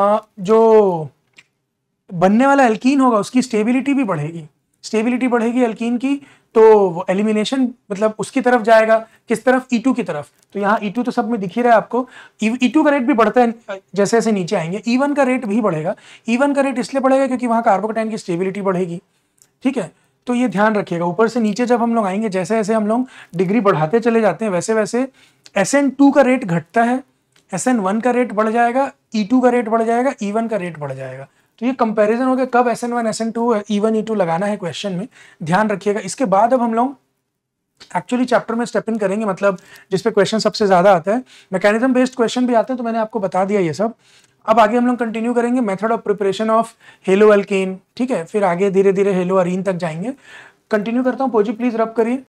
जो बनने वाला एल्कीन होगा उसकी स्टेबिलिटी भी बढ़ेगी, स्टेबिलिटी बढ़ेगी एल्कीन की, तो एलिमिनेशन मतलब उसकी तरफ जाएगा, किस तरफ, E2 की तरफ। तो यहाँ E2 तो सब में दिख ही रहा है आपको, E2 का रेट भी बढ़ता है जैसे जैसे नीचे आएंगे, E1 का रेट भी बढ़ेगा। E1 का रेट इसलिए बढ़ेगा क्योंकि वहाँ कार्बोकेटायन की स्टेबिलिटी बढ़ेगी, ठीक है। तो ये ध्यान रखिएगा, ऊपर से नीचे जब हम लोग आएंगे, जैसे जैसे हम लोग डिग्री बढ़ाते चले जाते हैं, वैसे वैसे SN2 का रेट घटता है, SN1 का रेट बढ़ जाएगा, E2 का रेट बढ़ जाएगा, E1 का रेट बढ़ जाएगा। तो ये कंपैरिजन हो गया कब SN1 SN2 E1 E2 लगाना है क्वेश्चन में, ध्यान रखिएगा। इसके बाद अब हम लोग एक्चुअली चैप्टर में स्टेप इन करेंगे, मतलब जिस पे क्वेश्चन सबसे ज्यादा आता है, मैकेनिज्म बेस्ड क्वेश्चन भी आते हैं, तो मैंने आपको बता दिया ये सब। अब आगे हम लोग कंटिन्यू करेंगे method of preparation of halo alkane, ठीक है, फिर आगे धीरे धीरे हेलो अरीन तक जाएंगे। कंटिन्यू करता हूँ, पोजी प्लीज रब करिए।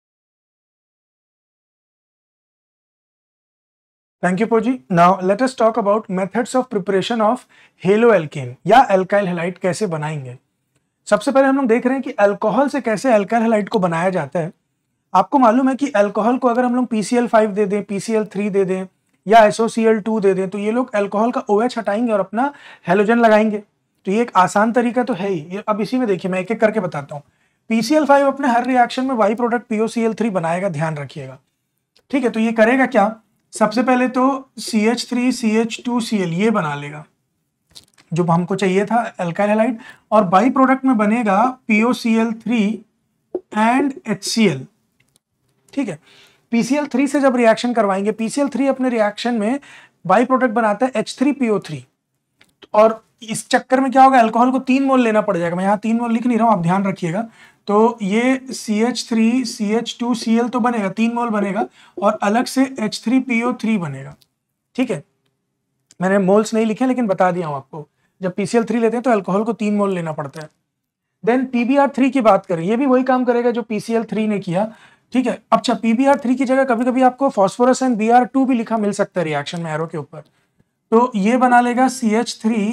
थैंक यू पोजी। Now let us talk about methods of preparation of halo alkane या अल्काइल हैलाइड कैसे बनाएंगे। सबसे पहले हम लोग देख रहे हैं कि अल्कोहल से कैसे अल्काइल हैलाइड को बनाया जाता है। आपको मालूम है कि अल्कोहल को अगर हम लोग PCl5 दे दें, PCl3 दे दें या SOCl2 दे दें, तो ये लोग अल्कोहल का OH हटाएंगे और अपना हैलोजन लगाएंगे। तो ये एक आसान तरीका तो है ही। अब इसी में देखिए, मैं एक एक करके बताता हूँ। PCl5 अपने हर रिएक्शन में वाई प्रोडक्ट POCl3 बनाएगा, ध्यान रखिएगा, ठीक है। तो ये करेगा क्या, सबसे पहले तो CH3 CH2Cl ये बना लेगा जो हमको चाहिए था अल्काइल हैलाइड, और बाई प्रोडक्ट में बनेगा POCl3 एंड HCl, ठीक है। PCl3 से जब रिएक्शन करवाएंगे, PCl3 अपने रिएक्शन में बाई प्रोडक्ट बनाता है H3PO3, और इस चक्कर में क्या होगा, अल्कोहल को 3 मोल लेना पड़ जाएगा। मैं यहाँ 3 मोल लिख नहीं रहा हूँ, आप ध्यान रखिएगा। तो ये CH3 CH2Cl तो बनेगा, 3 मोल बनेगा, और अलग से H3PO3 बनेगा, ठीक है। मैंने मोल्स नहीं लिखे लेकिन बता दिया हूँ आपको, जब PCl3 लेते हैं तो अल्कोहल को 3 मोल लेना पड़ता है। देन PBr3 की बात करें, ये भी वही काम करेगा जो PCl3 ने किया, ठीक है। अच्छा, PBr3 की जगह कभी कभी आपको फास्फोरस एंड Br2 भी लिखा मिल सकता है रिएक्शन में एरो के ऊपर, तो ये बना लेगा CH3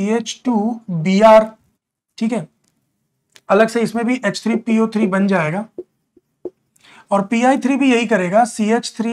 CH2Br, ठीक है। अलग से इसमें भी H3PO3 बन जाएगा, और Pi3 भी यही करेगा, CH3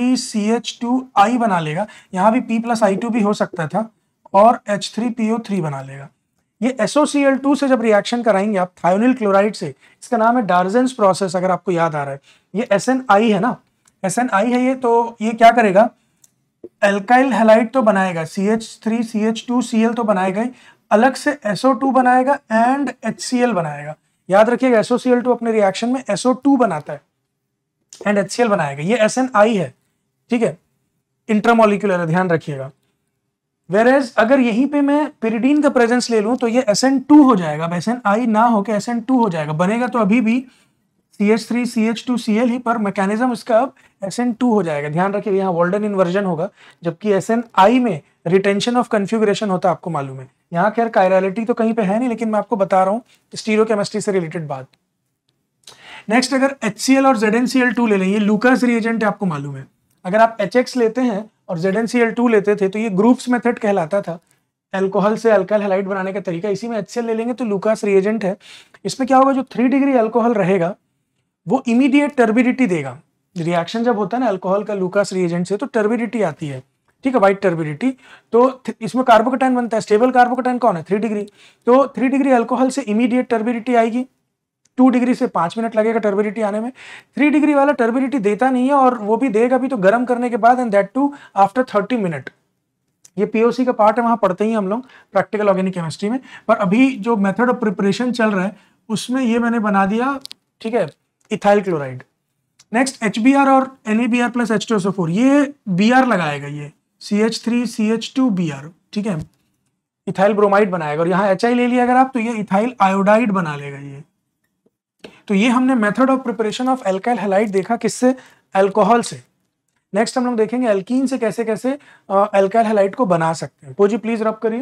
CH2I बना लेगा, यहां भी P+I2 भी हो सकता था, और H3PO3 बना लेगा। ये SOCl2 से जब रिएक्शन कराएंगे आप थायोनिल क्लोराइड से, इसका नाम है डार्जेंस प्रोसेस, अगर आपको याद आ रहा है, ये SNI है ना, SNI है ये, तो ये क्या करेगा, अल्काइल हैलाइड तो बनाएगा, CH3 CH2Cl तो बनाएगा ही, अलग से SO2 बनाएगा एंड HCl बनाएगा। याद रखिएगा, SOCl2 अपने रिएक्शन में SO2 बनाता है एंड HCl बनाएगा, ये SNI है, ठीक है, इंट्रामोलिकुलर है, ध्यान रखिएगा। वेरेज अगर यहीं पे मैं पिरिडीन का प्रेजेंस ले लूं तो ये SN2 हो जाएगा, अब SNI ना होकर SN2 हो जाएगा, बनेगा तो अभी भी CH3 CH2Cl ही, पर मैकेनिज्म इसका अब SN2 हो जाएगा। ध्यान रखिए, यहाँ वॉल्डन इन्वर्जन होगा, जबकि SNI में रिटेंशन ऑफ कन्फिगरेशन होता है, आपको मालूम है। यहाँ खैर कायरलिटी तो कहीं पे है नहीं, लेकिन मैं आपको बता रहा हूँ स्टीरियोकेमिस्ट्री से रिलेटेड बात। नेक्स्ट, अगर HCl और ZnCl2 ले लें, ये लूकास रिएजेंट है, आपको मालूम है। अगर आप HX लेते हैं और ZnCl2 लेते थे तो ये ग्रुप्स मेथड कहलाता था, अल्कोहल से अल्काइल हैलाइड बनाने का तरीका। इसी में HCl ले लेंगे तो लूकास रिएजेंट है। इसमें क्या होगा, जो 3 डिग्री अल्कोहल रहेगा वो इमीडिएट टर्बिडिटी देगा। रिएक्शन जब होता है ना अल्कोहल का लूकास रिएजेंट से, तो टर्बिडिटी आती है, ठीक है, व्हाइट टर्बिडिटी। तो इसमें कार्बोकेटाइन बनता है, स्टेबल कार्बोकेटाइन कौन है, 3 डिग्री। तो 3 डिग्री अल्कोहल से इमीडिएट टर्बिडिटी आएगी, 2 डिग्री से 5 मिनट लगेगा टर्बिडिटी आने में। 3 डिग्री वाला टर्बिडिटी देता नहीं है, और वो भी देगा भी तो गर्म करने के बाद, and that too after 30 minute. ये POC का पार्ट है, वहां पढ़ते ही हम लोग प्रैक्टिकल ऑर्गेनिक केमिस्ट्री में, पर अभी जो मेथड ऑफ प्रिपरेशन चल रहा है उसमें ये मैंने बना दिया, ठीक है, इथाइल क्लोराइड। नेक्स्ट HBr और NaBr प्लस H2SO4, ये Br लगाएगा, ये CH3 CH2Br, ठीक है, इथाइल ब्रोमाइड बनाएगा, और यहाँ HI ले लिया अगर आप तो ये इथाइल आयोडाइड बना लेगा ये। तो ये हमने method of preparation of alkyl halide देखा, किससे, अल्कोहल से। नेक्स्ट हम लोग देखेंगे अल्कीन से कैसे कैसे अल्काइल हैलाइड को बना सकते हैं। पोजी प्लीज रब करिए।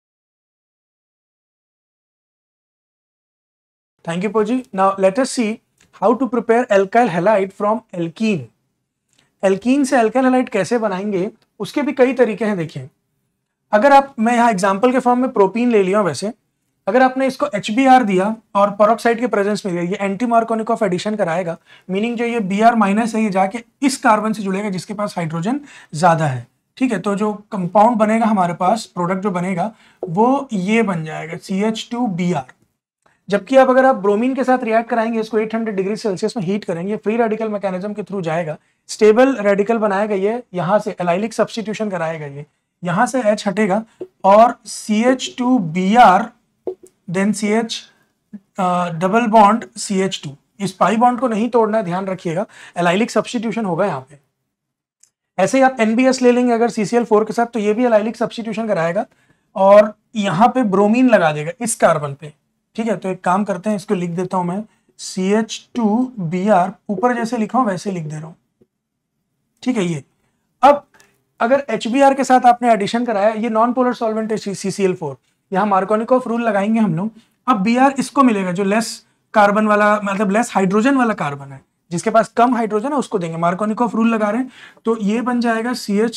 थैंक यू पोजी। Now let us see how to prepare alkyl halide from alkene. Alkene से अल्काइल हैलाइड कैसे बनाएंगे, उसके भी कई तरीके हैं। देखिए, अगर आप, मैं यहाँ एग्जांपल के फॉर्म में प्रोपीन ले लिया, वैसे अगर आपने इसको HBr दिया और पेरोक्साइड के प्रेजेंस में दिया, ये एंटी मार्कोनिकोव एडिशन कराएगा, मीनिंग जो ये Br माइनस है ये जाके इस कार्बन से जुड़ेगा जिसके पास हाइड्रोजन ज्यादा है, ठीक है। तो जो कंपाउंड बनेगा हमारे पास, प्रोडक्ट जो बनेगा वो ये बन जाएगा CH2Br। जबकि अब अगर आप ब्रोमीन के साथ रिएक्ट कराएंगे, इसको 800 डिग्री सेल्सियस में हीट करेंगे, फ्री रेडिकल मैकेनिज्म के थ्रू जाएगा, स्टेबल रेडिकल बनाएगा, ये यहाँ से एलाइलिक सब्स्टिट्यूशन कराएगा, ये यहाँ से H हटेगा और CH2Br then CH double bond CH2। इस पाई बॉन्ड को नहीं तोड़ना है, ध्यान रखिएगा, एलाइलिक सब्स्टिट्यूशन होगा यहाँ पे। ऐसे ही आप NBS ले लेंगे अगर CCl4 के साथ, तो ये भी एलाइलिक सब्स्टिट्यूशन कराएगा, और यहाँ पे ब्रोमीन लगा देगा इस कार्बन पे, ठीक है। तो एक काम करते हैं, इसको लिख देता हूं मैं CH2Br, ऊपर जैसे लिखा हूं वैसे लिख दे रहा हूं, ठीक है। ये अब अगर HBr के साथ आपने एडिशन कराया, ये नॉन पोलर सॉल्वेंट है CCl4, यहाँ मार्कोनिकोफ रूल लगाएंगे हम लोग। अब Br इसको मिलेगा जो लेस कार्बन वाला, मतलब लेस हाइड्रोजन वाला कार्बन है, जिसके पास कम हाइड्रोजन है उसको देंगे, मार्कोनिकोफ रूल लगा रहे हैं। तो ये बन जाएगा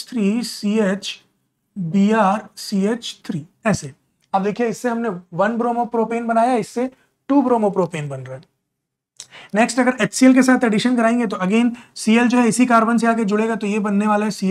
CH3CH Br CH3 ऐसे। अब देखिए इससे हमने 1 ब्रोमोप्रोपेन बनाया, इससे 2 ब्रोमोप्रोपेन बन रहा है। नेक्स्ट अगर HCl के साथ एडिशन कराएंगे तो अगेन Cl जो है इसी कार्बन से आके जुड़ेगा, तो ये बनने वाला है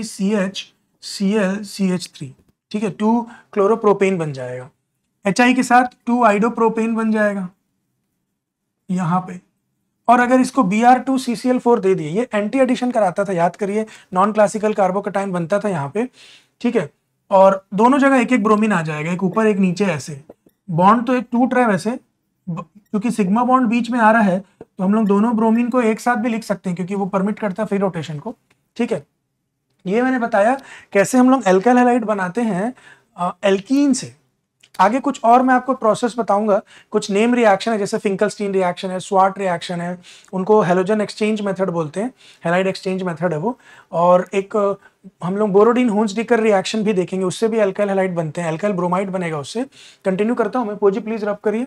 CH3CHClCH3, ठीक है। 2 क्लोरोप्रोपेन बन जाएगा। HI के साथ 2 आइडोप्रोपेन बन जाएगा यहाँ पे। और अगर इसको Br2CCl4 दे दिए, ये एंटी एडिशन कराता था, याद करिए, नॉन क्लासिकल कार्बोकटाइन बनता था यहाँ पे, ठीक है। और दोनों जगह एक एक ब्रोमीन आ जाएगा, एक ऊपर एक नीचे ऐसे। बॉन्ड तो एक टूट रहा है वैसे, क्योंकि सिग्मा बॉन्ड बीच में आ रहा है, तो हम लोग दोनों ब्रोमीन को एक साथ भी लिख सकते हैं क्योंकि वो परमिट करता है फ्री रोटेशन को, ठीक है। ये मैंने बताया कैसे हम लोग एल्काइल हैलाइड बनाते हैं एल्कीन से। आगे कुछ और मैं आपको प्रोसेस बताऊंगा, कुछ नेम रिएक्शन है, जैसे फिंकलस्टीन रिएक्शन है, स्वार्ट रिएक्शन है, उनको हेलोजन एक्सचेंज मेथड बोलते हैं, हैलाइड एक्सचेंज मेथड है वो। और एक हम लोग बोरोडीन होन्स-डिकर रिएक्शन भी देखेंगे, उससे भी एल्काइल हैलाइड बनते हैं, एल्काइल ब्रोमाइड बनेगा उससे। कंटिन्यू करता हूं मैं, पोजी प्लीज रब करिए।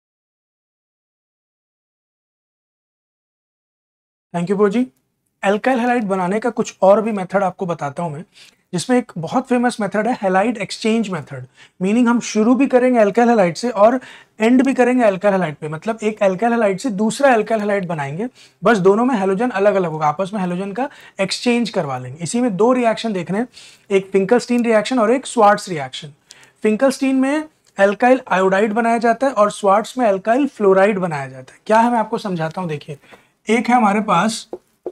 थैंक यू पोजी। एल्काइल हैलाइड बनाने का कुछ और भी मेथड आपको बताता हूं मैं, जिसमें एक बहुत फेमस मेथड है हैलाइड एक्सचेंज मेथड। मीनिंग हम शुरू भी करेंगे एल्काइल हैलाइड से और एंड भी करेंगे एल्काइल हैलाइड पे, मतलब एक एल्काइल हैलाइड से दूसरा एल्काइल हैलाइड बनाएंगे, बस दोनों में हैलोजन अलग अलग होगा, आपस में हैलोजन का एक्सचेंज करवा लेंगे। इसी में 2 रिएक्शन देखने हैं, एक फिंकलस्टीन रिएक्शन और एक स्वार्ट्स रिएक्शन। फिंकलस्टीन में एल्काइल आयोडाइड बनाया जाता है और स्वार्ट्स में एल्काइल फ्लोराइड बनाया जाता है। क्या है मैं आपको समझाता हूं, देखिए। एक है हमारे पास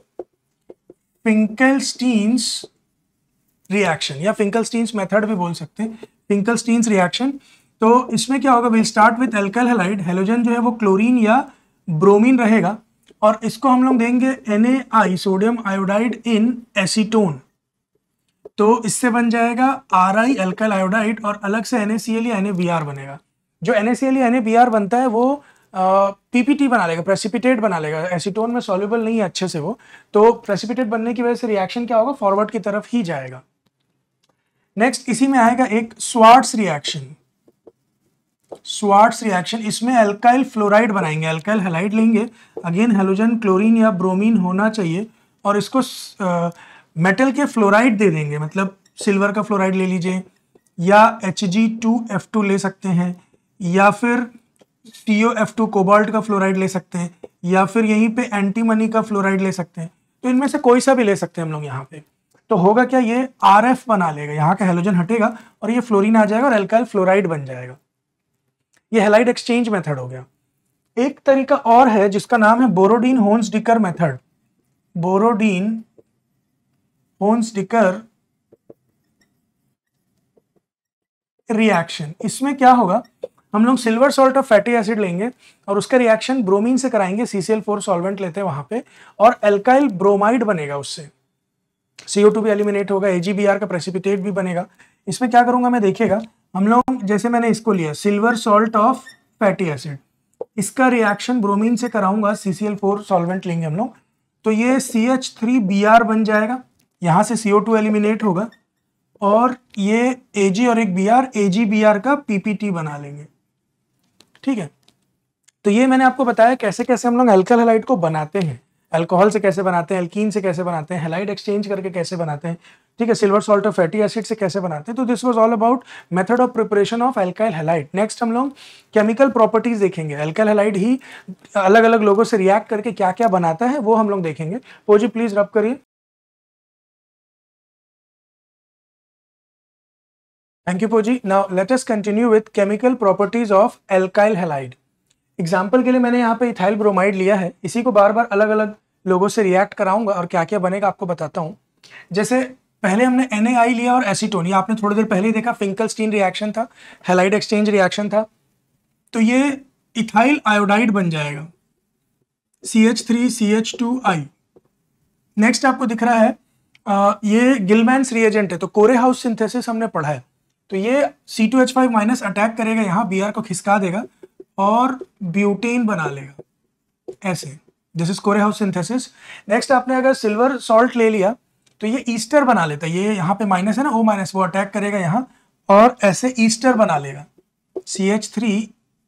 फिंकलस्टीन्स रिएक्शन या फिंकलस्टीन्स मेथड भी बोल सकते हैं, फिंकलस्टीन्स रिएक्शन। तो इसमें क्या होगा, will start with alkyl halide, halogen जो है वो क्लोरीन या ब्रोमीन रहेगा, और इसको हम लोग देंगे NaI sodium iodide in acetone, तो इससे बन जाएगा Ri एल्काइल आयोडाइड, और अलग से NaCl या NaBr बनेगा। जो NaCl या NaBr बनता है वो PPT बना लेगा, प्रेसिपिटेट बना लेगा, एसीटोन में सॉल्युबल नहीं है अच्छे से वो, तो प्रेसिपिटेट बनने की वजह से रिएक्शन क्या होगा, फॉरवर्ड की तरफ ही जाएगा। नेक्स्ट इसी में आएगा एक स्वार्ट्स रिएक्शन। स्वार्ट्स रिएक्शन, इसमें एल्काइल फ्लोराइड बनाएंगे, एल्काइल हैलाइड लेंगे, अगेन हैलोजन क्लोरीन या ब्रोमीन होना चाहिए, और इसको मेटल के फ्लोराइड दे देंगे, मतलब सिल्वर का फ्लोराइड ले लीजिए, या Hg2F2 ले सकते हैं, या फिर COF2 कोबाल्ट का फ्लोराइड ले सकते हैं, या फिर यहीं पे एंटीमनी का फ्लोराइड ले सकते हैं। तो इनमें से कोई सा भी ले सकते हैं हम लोग यहाँ पे। तो होगा क्या, ये RF बना लेगा, यहाँ का हैलोजन हटेगा और ये फ्लोरीन आ जाएगा और एल्काइल फ्लोराइड बन जाएगा। ये हैलाइड एक्सचेंज मेथड हो गया। एक तरीका और है जिसका नाम है Borodin Hunsdiecker method. Borodin Hunsdiecker reaction, इसमें क्या होगा, हम लोग silver salt of fatty acid लेंगे और उसका रिएक्शन ब्रोमीन से कराएंगे, CCl4 सॉल्वेंट लेते हैं वहां पे, और एल्काइल ब्रोमाइड बनेगा, उससे CO2 भी एलिमिनेट होगा, AgBr का प्रेसिपिटेट भी बनेगा। इसमें क्या करूंगा मैं, देखिएगा, हम लोग जैसे मैंने इसको लिया silver salt of fatty acid, इसका रिएक्शन ब्रोमीन से कराऊंगा, CCl4 सॉल्वेंट लेंगे हम लोग, तो ये CH3Br बन जाएगा, यहां से CO2 एलिमिनेट होगा, और ये Ag और एक Br, AgBr का PPT बना लेंगे, ठीक है। तो ये मैंने आपको बताया कैसे कैसे हम लोग एल्काइल हैलाइड को बनाते हैं, अल्कोहल से कैसे बनाते हैं, एल्कीन से कैसे बनाते हैं, हैलाइड एक्सचेंज करके कैसे बनाते हैं, ठीक है, silver salt of fatty acid से कैसे बनाते हैं। तो this was all about method of preparation of alkyl halide. Next हम लोग केमिकल प्रॉपर्टीज देखेंगे, एल्काइल हैलाइड ही अलग अलग लोगों से रिएक्ट करके क्या क्या बनाता है वो हम लोग देखेंगे। पोजी प्लीज रब करिए। थैंक यू पोजी। Now let us continue with chemical properties of alkyl halide. Example के लिए मैंने यहाँ पे इथाइल ब्रोमाइड लिया है, इसी को बार बार अलग अलग लोगों से रिएक्ट कराऊंगा और क्या क्या बनेगा आपको बताता हूँ। जैसे पहले हमने NaI लिया और एसीटोन, ये आपने थोड़ी देर पहले ही देखा, फिंकलस्टीन रिएक्शन था, हैलाइड एक्सचेंज रिएक्शन था, तो ये इथाइल आयोडाइड बन जाएगा, CH3CH2I। नेक्स्ट आपको दिख रहा है ये गिलमैन्स रिएजेंट है, तो कोरे हाउस सिंथेसिस हमने पढ़ा है, तो ये C2H5 माइनस अटैक करेगा यहाँ, Br को खिसका देगा और ब्यूटेन बना लेगा ऐसे। This is Corey House synthesis. Next आपने अगर सिल्वर सॉल्ट ले लिया तो ये ईस्टर बना लेता है, ये यहाँ पे माइनस है ना, O माइनस, वो अटैक करेगा यहाँ और ऐसे ईस्टर बना लेगा CH3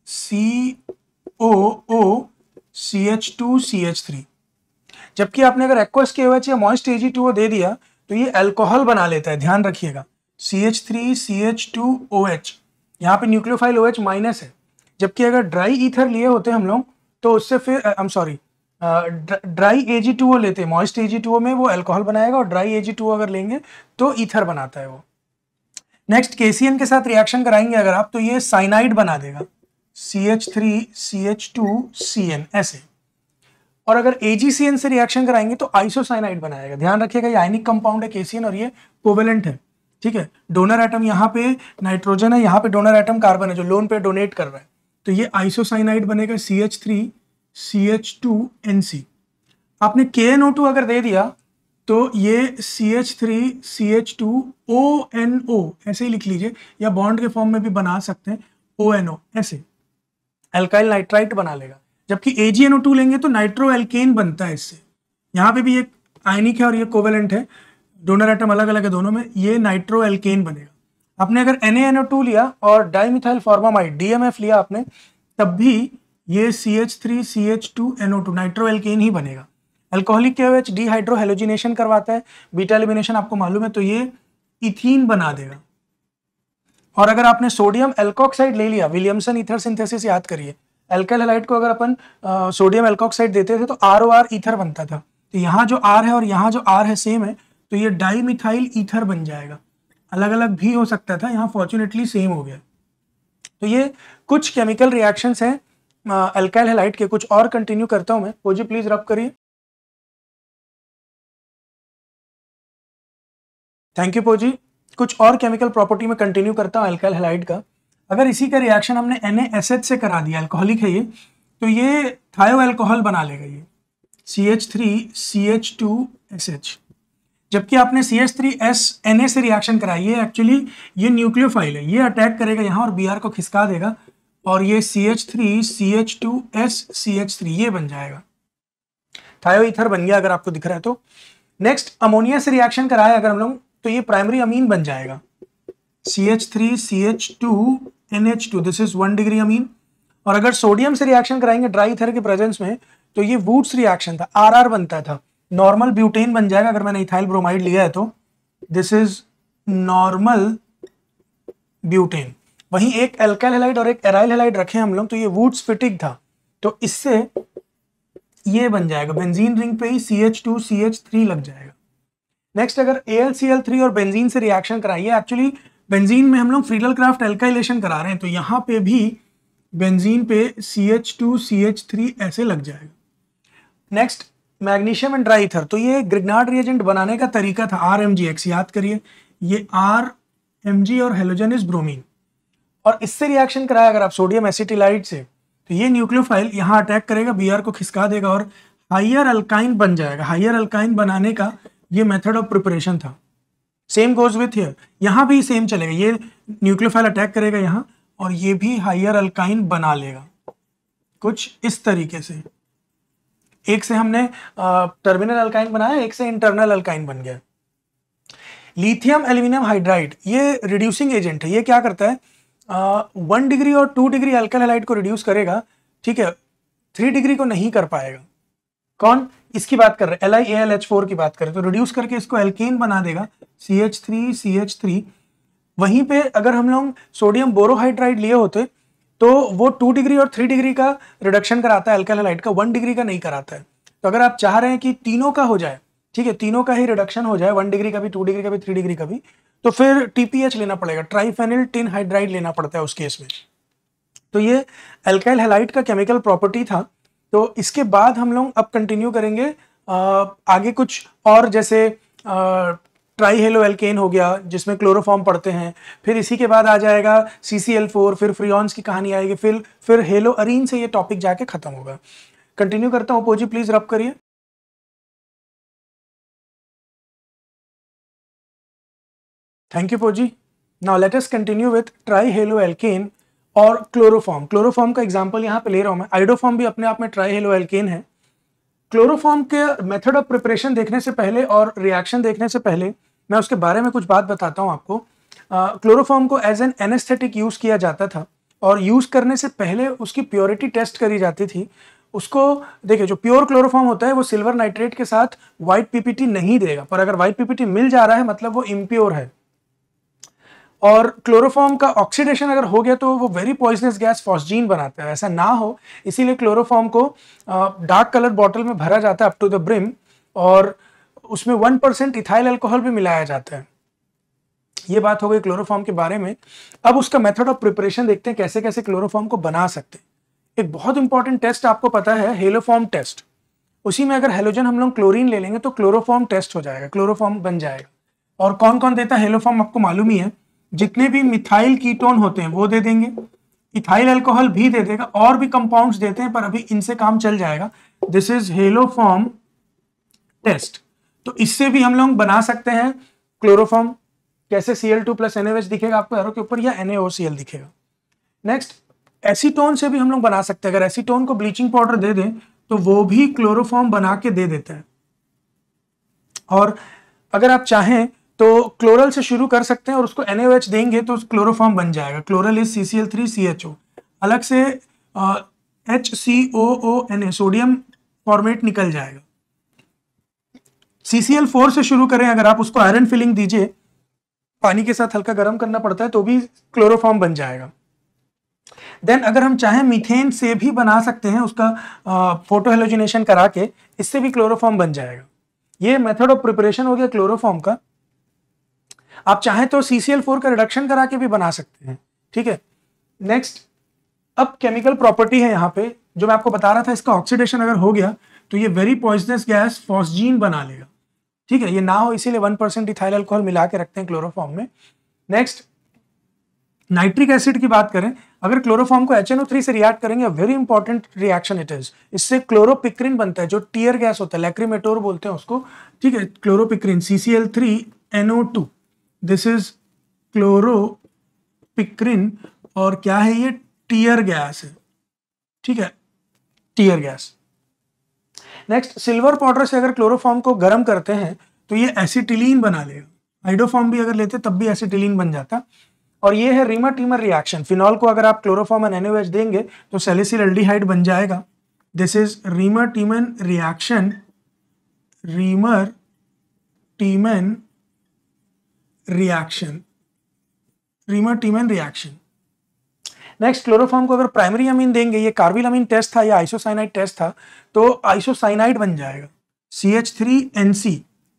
COO CH2 CH3। जबकि आपने अगर एक्वस KOH या मॉइस्ट Ag2O दे दिया तो ये अल्कोहल बना लेता है, ध्यान रखिएगा, CH3 CH2OH, यहाँ पे न्यूक्लियोफाइल OH माइनस है। जबकि अगर ड्राई ईथर लिए होते हम लोग तो उससे फिर ड्राई Ag2O लेते, मॉइस्ट Ag2O में वो अल्कोहल बनाएगा और ड्राई Ag2O अगर लेंगे तो ईथर बनाता है वो। नेक्स्ट KCN के साथ रिएक्शन कराएंगे अगर आप तो ये साइनाइड बना देगा CH3 CH2CN ऐसे। और अगर AgCN से रिएक्शन कराएंगे तो आइसोसाइनाइड बनाएगा। ध्यान रखिएगा ये आयनिक कंपाउंड है KCN और ये कोवेलेंट है, ठीक है। डोनर एटम यहाँ पे नाइट्रोजन है, यहाँ पे डोनर एटम कार्बन है जो लोन पे डोनेट कर रहा है, तो ये आइसोसाइनाइड बनेगा CH3 CH2NC। आपने KNO2 अगर दे दिया तो ये CH3 CH2ONO ऐसे ही लिख लीजिए, या बॉन्ड के फॉर्म में भी बना सकते हैं ONO ऐसे, अल्काइल नाइट्राइट बना लेगा। जबकि AgNO2 लेंगे तो नाइट्रो एल्केन बनता है इससे। यहाँ पे भी एक आयनिक है और ये कोवेलेंट है, डोनर एटम अलग अलग है दोनों में, ये नाइट्रो एल्केन बनेगा। आपने अगर NaNO2 लिया और डाइमिथाइल फॉर्मामाइड DMF लिया आपने, तब भी ये CH3 CH2NO2 नाइट्रो एल्केन ही बनेगा। अल्कोहलिक KOH डिहाइड्रो हेलोजिनेशन करवाता है, बीटा एलिमिनेशन आपको मालूम है, तो ये इथीन बना देगा। और अगर आपने सोडियम एल्कोक्साइड ले लिया, विलियमसन ईथर सिंथेसिस याद करिए, एल्काइल हैलाइड को अगर अपन सोडियम एल्कोक्साइड देते थे तो ROR ईथर बनता था, तो यहाँ जो R है और यहाँ जो R है सेम है, तो ये डाइमिथाइल ईथर बन जाएगा। अलग अलग भी हो सकता था, यहाँ फॉर्चुनेटली सेम हो गया। तो ये कुछ केमिकल रिएक्शंस हैं अल्काइल हैलाइड के। कुछ और कंटिन्यू करता हूं मैं, पोजी प्लीज रब करिए। थैंक यू पोजी। कुछ और केमिकल प्रॉपर्टी में कंटिन्यू करता हूं अल्काइल हैलाइड का। अगर इसी का रिएक्शन हमने NaSH से करा दिया, अल्कोहलिक है ये, तो ये थायो अल्कोहल बना लेगा ये CH3 CH2SH। जबकि आपने CH3S Na से रिएक्शन कराई है, एक्चुअली ये न्यूक्लियोफाइल है, ये अटैक करेगा यहाँ और Br को खिसका देगा और ये CH3 CH2S CH3 ये बन जाएगा, थायो ईथर बन गया अगर आपको दिख रहा है तो। नेक्स्ट अमोनिया से रिएक्शन कराया अगर हम लोग तो ये प्राइमरी अमीन बन जाएगा CH3 CH2NH2, this is 1 degree amine. और अगर सोडियम से रिएक्शन कराएंगे ड्राई ईथर के प्रेजेंस में तो ये वुड्स रिएक्शन था, RR बनता था, नॉर्मल ब्यूटेन बन जाएगा अगर मैंने इथाइल ब्रोमाइड लिया है तो, दिस इज नॉर्मल ब्यूटेन। वहीं एक अल्काइल हैलाइड और एक एराइल हैलाइड रखे हम लोग तो ये वुड्स फिटिक था, तो इससे ये बन जाएगा, बेंजीन रिंग पे ही CH2 CH3 लग जाएगा। नेक्स्ट अगर AlCl3 और बेंजीन से रिएक्शन कराइए, एक्चुअली बेंजीन में हम लोग फ्रीडल क्राफ्ट एल्काइलेशन करा रहे हैं, तो यहाँ पे भी बेंजीन पे CH2 CH3 ऐसे लग जाएगा। Next magnesium and dry ether, तो ये ग्रिग्नार्ड रिएजेंट बनाने का तरीका था RMgX, याद करिए ये RMg और हेलोजन इज ब्रोमीन। और इससे रिएक्शन कराया अगर आप सोडियम एसिटिलाइड से, तो ये न्यूक्लियोफाइल यहाँ अटैक करेगा, Br को खिसका देगा और हाइयर अल्काइन बन जाएगा। हाइयर अल्काइन बनाने का ये मेथड ऑफ प्रिपरेशन था। सेम गोज विथ हियर, यहाँ भी सेम चलेगा, ये न्यूक्लियोफाइल अटैक करेगा यहाँ और ये भी हाइयर अल्काइन बना लेगा कुछ इस तरीके से। एक से हमने टर्मिनल अल्काइन बनाया, एक से इंटरनल अल्काइन बन गया। लिथियम एल्यूमिनियम हाइड्राइड ये रिड्यूसिंग एजेंट है, ये क्या करता है 1 डिग्री और 2 डिग्री अल्काइल हैलाइड को रिड्यूस करेगा, ठीक है, 3 डिग्री को नहीं कर पाएगा। कौन इसकी बात कर रहे हैं, LiAlH4 की बात करें तो रिड्यूस करके इसको एल्केन बना देगा CH3 CH3। वहीं पे अगर हम लोग सोडियम बोरोहाइड्राइड लिए होते तो वो 2 डिग्री और 3 डिग्री का रिडक्शन कराता है अल्काइल हैलाइड का, 1 डिग्री का नहीं कराता है। तो अगर आप चाह रहे हैं कि तीनों का हो जाए, ठीक है, तीनों का ही रिडक्शन हो जाए, 1 डिग्री का भी, 2 डिग्री का भी, 3 डिग्री का भी, तो फिर TPH लेना पड़ेगा, ट्राइफेनिल टिन हाइड्राइड लेना पड़ता है उस केस में। तो ये अल्काइल हैलाइड का केमिकल प्रॉपर्टी था। तो इसके बाद हम लोग अब कंटिन्यू करेंगे आगे कुछ और, जैसे ट्राईहेलो एल्केन हो गया जिसमें क्लोरोफॉर्म पढ़ते हैं, फिर इसी के बाद आ जाएगा CCl4, फिर फ्रियॉन्स की कहानी आएगी, फिर हेलो अरीन से ये टॉपिक जाके खत्म होगा। कंटिन्यू करता हूँ, पोजी प्लीज रब करिए। थैंक यू पोजी। Now let us continue with trihaloalkane और क्लोरोफॉर्म। क्लोरोफॉर्म का एग्जांपल यहाँ पे ले रहा हूं मैं। आइडोफॉर्म भी अपने आप में ट्राईहेलोएल्केन है। क्लोरोफॉर्म के मेथड ऑफ प्रिपरेशन देखने से पहले और रिएक्शन देखने से पहले मैं उसके बारे में कुछ बात बताता हूं आपको। क्लोरोफॉर्म को एज एन एनेस्थेटिक यूज किया जाता था और यूज करने से पहले उसकी प्योरिटी टेस्ट करी जाती थी। उसको देखिए, जो प्योर क्लोरोफॉर्म होता है वो सिल्वर नाइट्रेट के साथ व्हाइट पीपीटी नहीं देगा, पर अगर व्हाइट पीपीटी मिल जा रहा है मतलब वो इम्प्योर है। और क्लोरोफॉर्म का ऑक्सीडेशन अगर हो गया तो वो वेरी पॉइजनस गैस फॉस्जीन बनाता है। ऐसा ना हो इसीलिए क्लोरोफॉर्म को डार्क कलर बॉटल में भरा जाता है अप टू द ब्रिम, और उसमें 1% इथाइल अल्कोहल भी मिलाया जाता है। ये बात हो गई क्लोरोफॉर्म के बारे में। अब उसका मेथड ऑफ प्रिपरेशन देखते हैं, कैसे कैसे क्लोरोफॉर्म को बना सकते हैं। एक बहुत इंपॉर्टेंट टेस्ट आपको पता है, हेलोफॉर्म टेस्ट। उसी में अगर हेलोजन हम लोग क्लोरीन ले लेंगे तो क्लोरोफॉर्म टेस्ट हो जाएगा, क्लोरोफॉर्म बन जाएगा। और कौन कौन देता है हेलोफॉर्म आपको मालूम ही है। जितने भी मिथाइल कीटोन होते हैं वो दे देंगे, इथाइल अल्कोहल भी दे देगा, और भी कंपाउंड्स देते हैं पर अभी इनसे काम चल जाएगा। This is haloform test. तो इससे भी हम लोग बना सकते हैं क्लोरोफॉर्म। कैसे? Cl2 + NaOH दिखेगा आपको एरो के ऊपर, या NaOCl दिखेगा। नेक्स्ट, एसीटोन से भी हम लोग बना सकते हैं। अगर एसीटोन को ब्लीचिंग पाउडर दे दें तो वो भी क्लोरोफॉर्म बना के दे देता है। और अगर आप चाहें तो क्लोरल से शुरू कर सकते हैं और उसको NaOH देंगे तो क्लोरोफॉर्म बन जाएगा। Chloral is CCl3CHO। अलग से HCOONA सोडियम फॉर्मेट निकल जाएगा। CCl4 से शुरू करें अगर आप, उसको आयरन फिलिंग दीजिए, पानी के साथ हल्का गर्म करना पड़ता है तो भी क्लोरोफॉर्म बन जाएगा। देन अगर हम चाहें मीथेन से भी बना सकते हैं, उसका फोटो हेलोजिनेशन करा के, इससे भी क्लोरोफॉर्म बन जाएगा। ये मेथड ऑफ प्रिपरेशन हो गया क्लोरोफॉर्म का। आप चाहें तो CCl4 का रिडक्शन करा के भी बना सकते हैं, ठीक है। नेक्स्ट, अब केमिकल प्रॉपर्टी है यहाँ पे जो मैं आपको बता रहा था, इसका ऑक्सीडेशन अगर हो गया तो ये वेरी पॉइजनस गैस फॉस्जीन बना लेगा, ठीक है। ये ना हो इसीलिए 1% इथाइल अल्कोहल मिला के रखते हैं क्लोरोफॉर्म में। नेक्स्ट, नाइट्रिक एसिड की बात करें, अगर क्लोरोफॉर्म को HNO3 से रिएक्ट करेंगे, very important reaction it is. इससे क्लोरोपिक्रिन बनता है जो टीयर गैस होता है, लैक्रिमेटोर बोलते हैं उसको, ठीक है। Chloropicrin CCl3NO2, this is chloropicrin. और क्या है ये? टीयर गैस है, ठीक है, tear gas. Next, silver powder से अगर क्लोरोफॉर्म को गर्म करते हैं तो ये एसिटिलीन बना लेगा। आइडोफॉर्म भी अगर लेते तब भी एसिटिलीन बन जाता। और ये है रीमर टीमर रिएक्शन। फिनॉल को अगर आप क्लोरोफॉर्म और NaOH देंगे तो सैलिसिल एल्डिहाइड बन जाएगा। This is Reimer Tiemann reaction, Reimer Tiemann reaction, Reimer Tiemann reaction. Next, chloroform को अगर प्राइमरी अमीन देंगे, ये कार्बिलअमीन टेस्ट था या आइसोसाइनाइड टेस्ट था, तो आइसोसाइनाइड बन जाएगा CH3NC,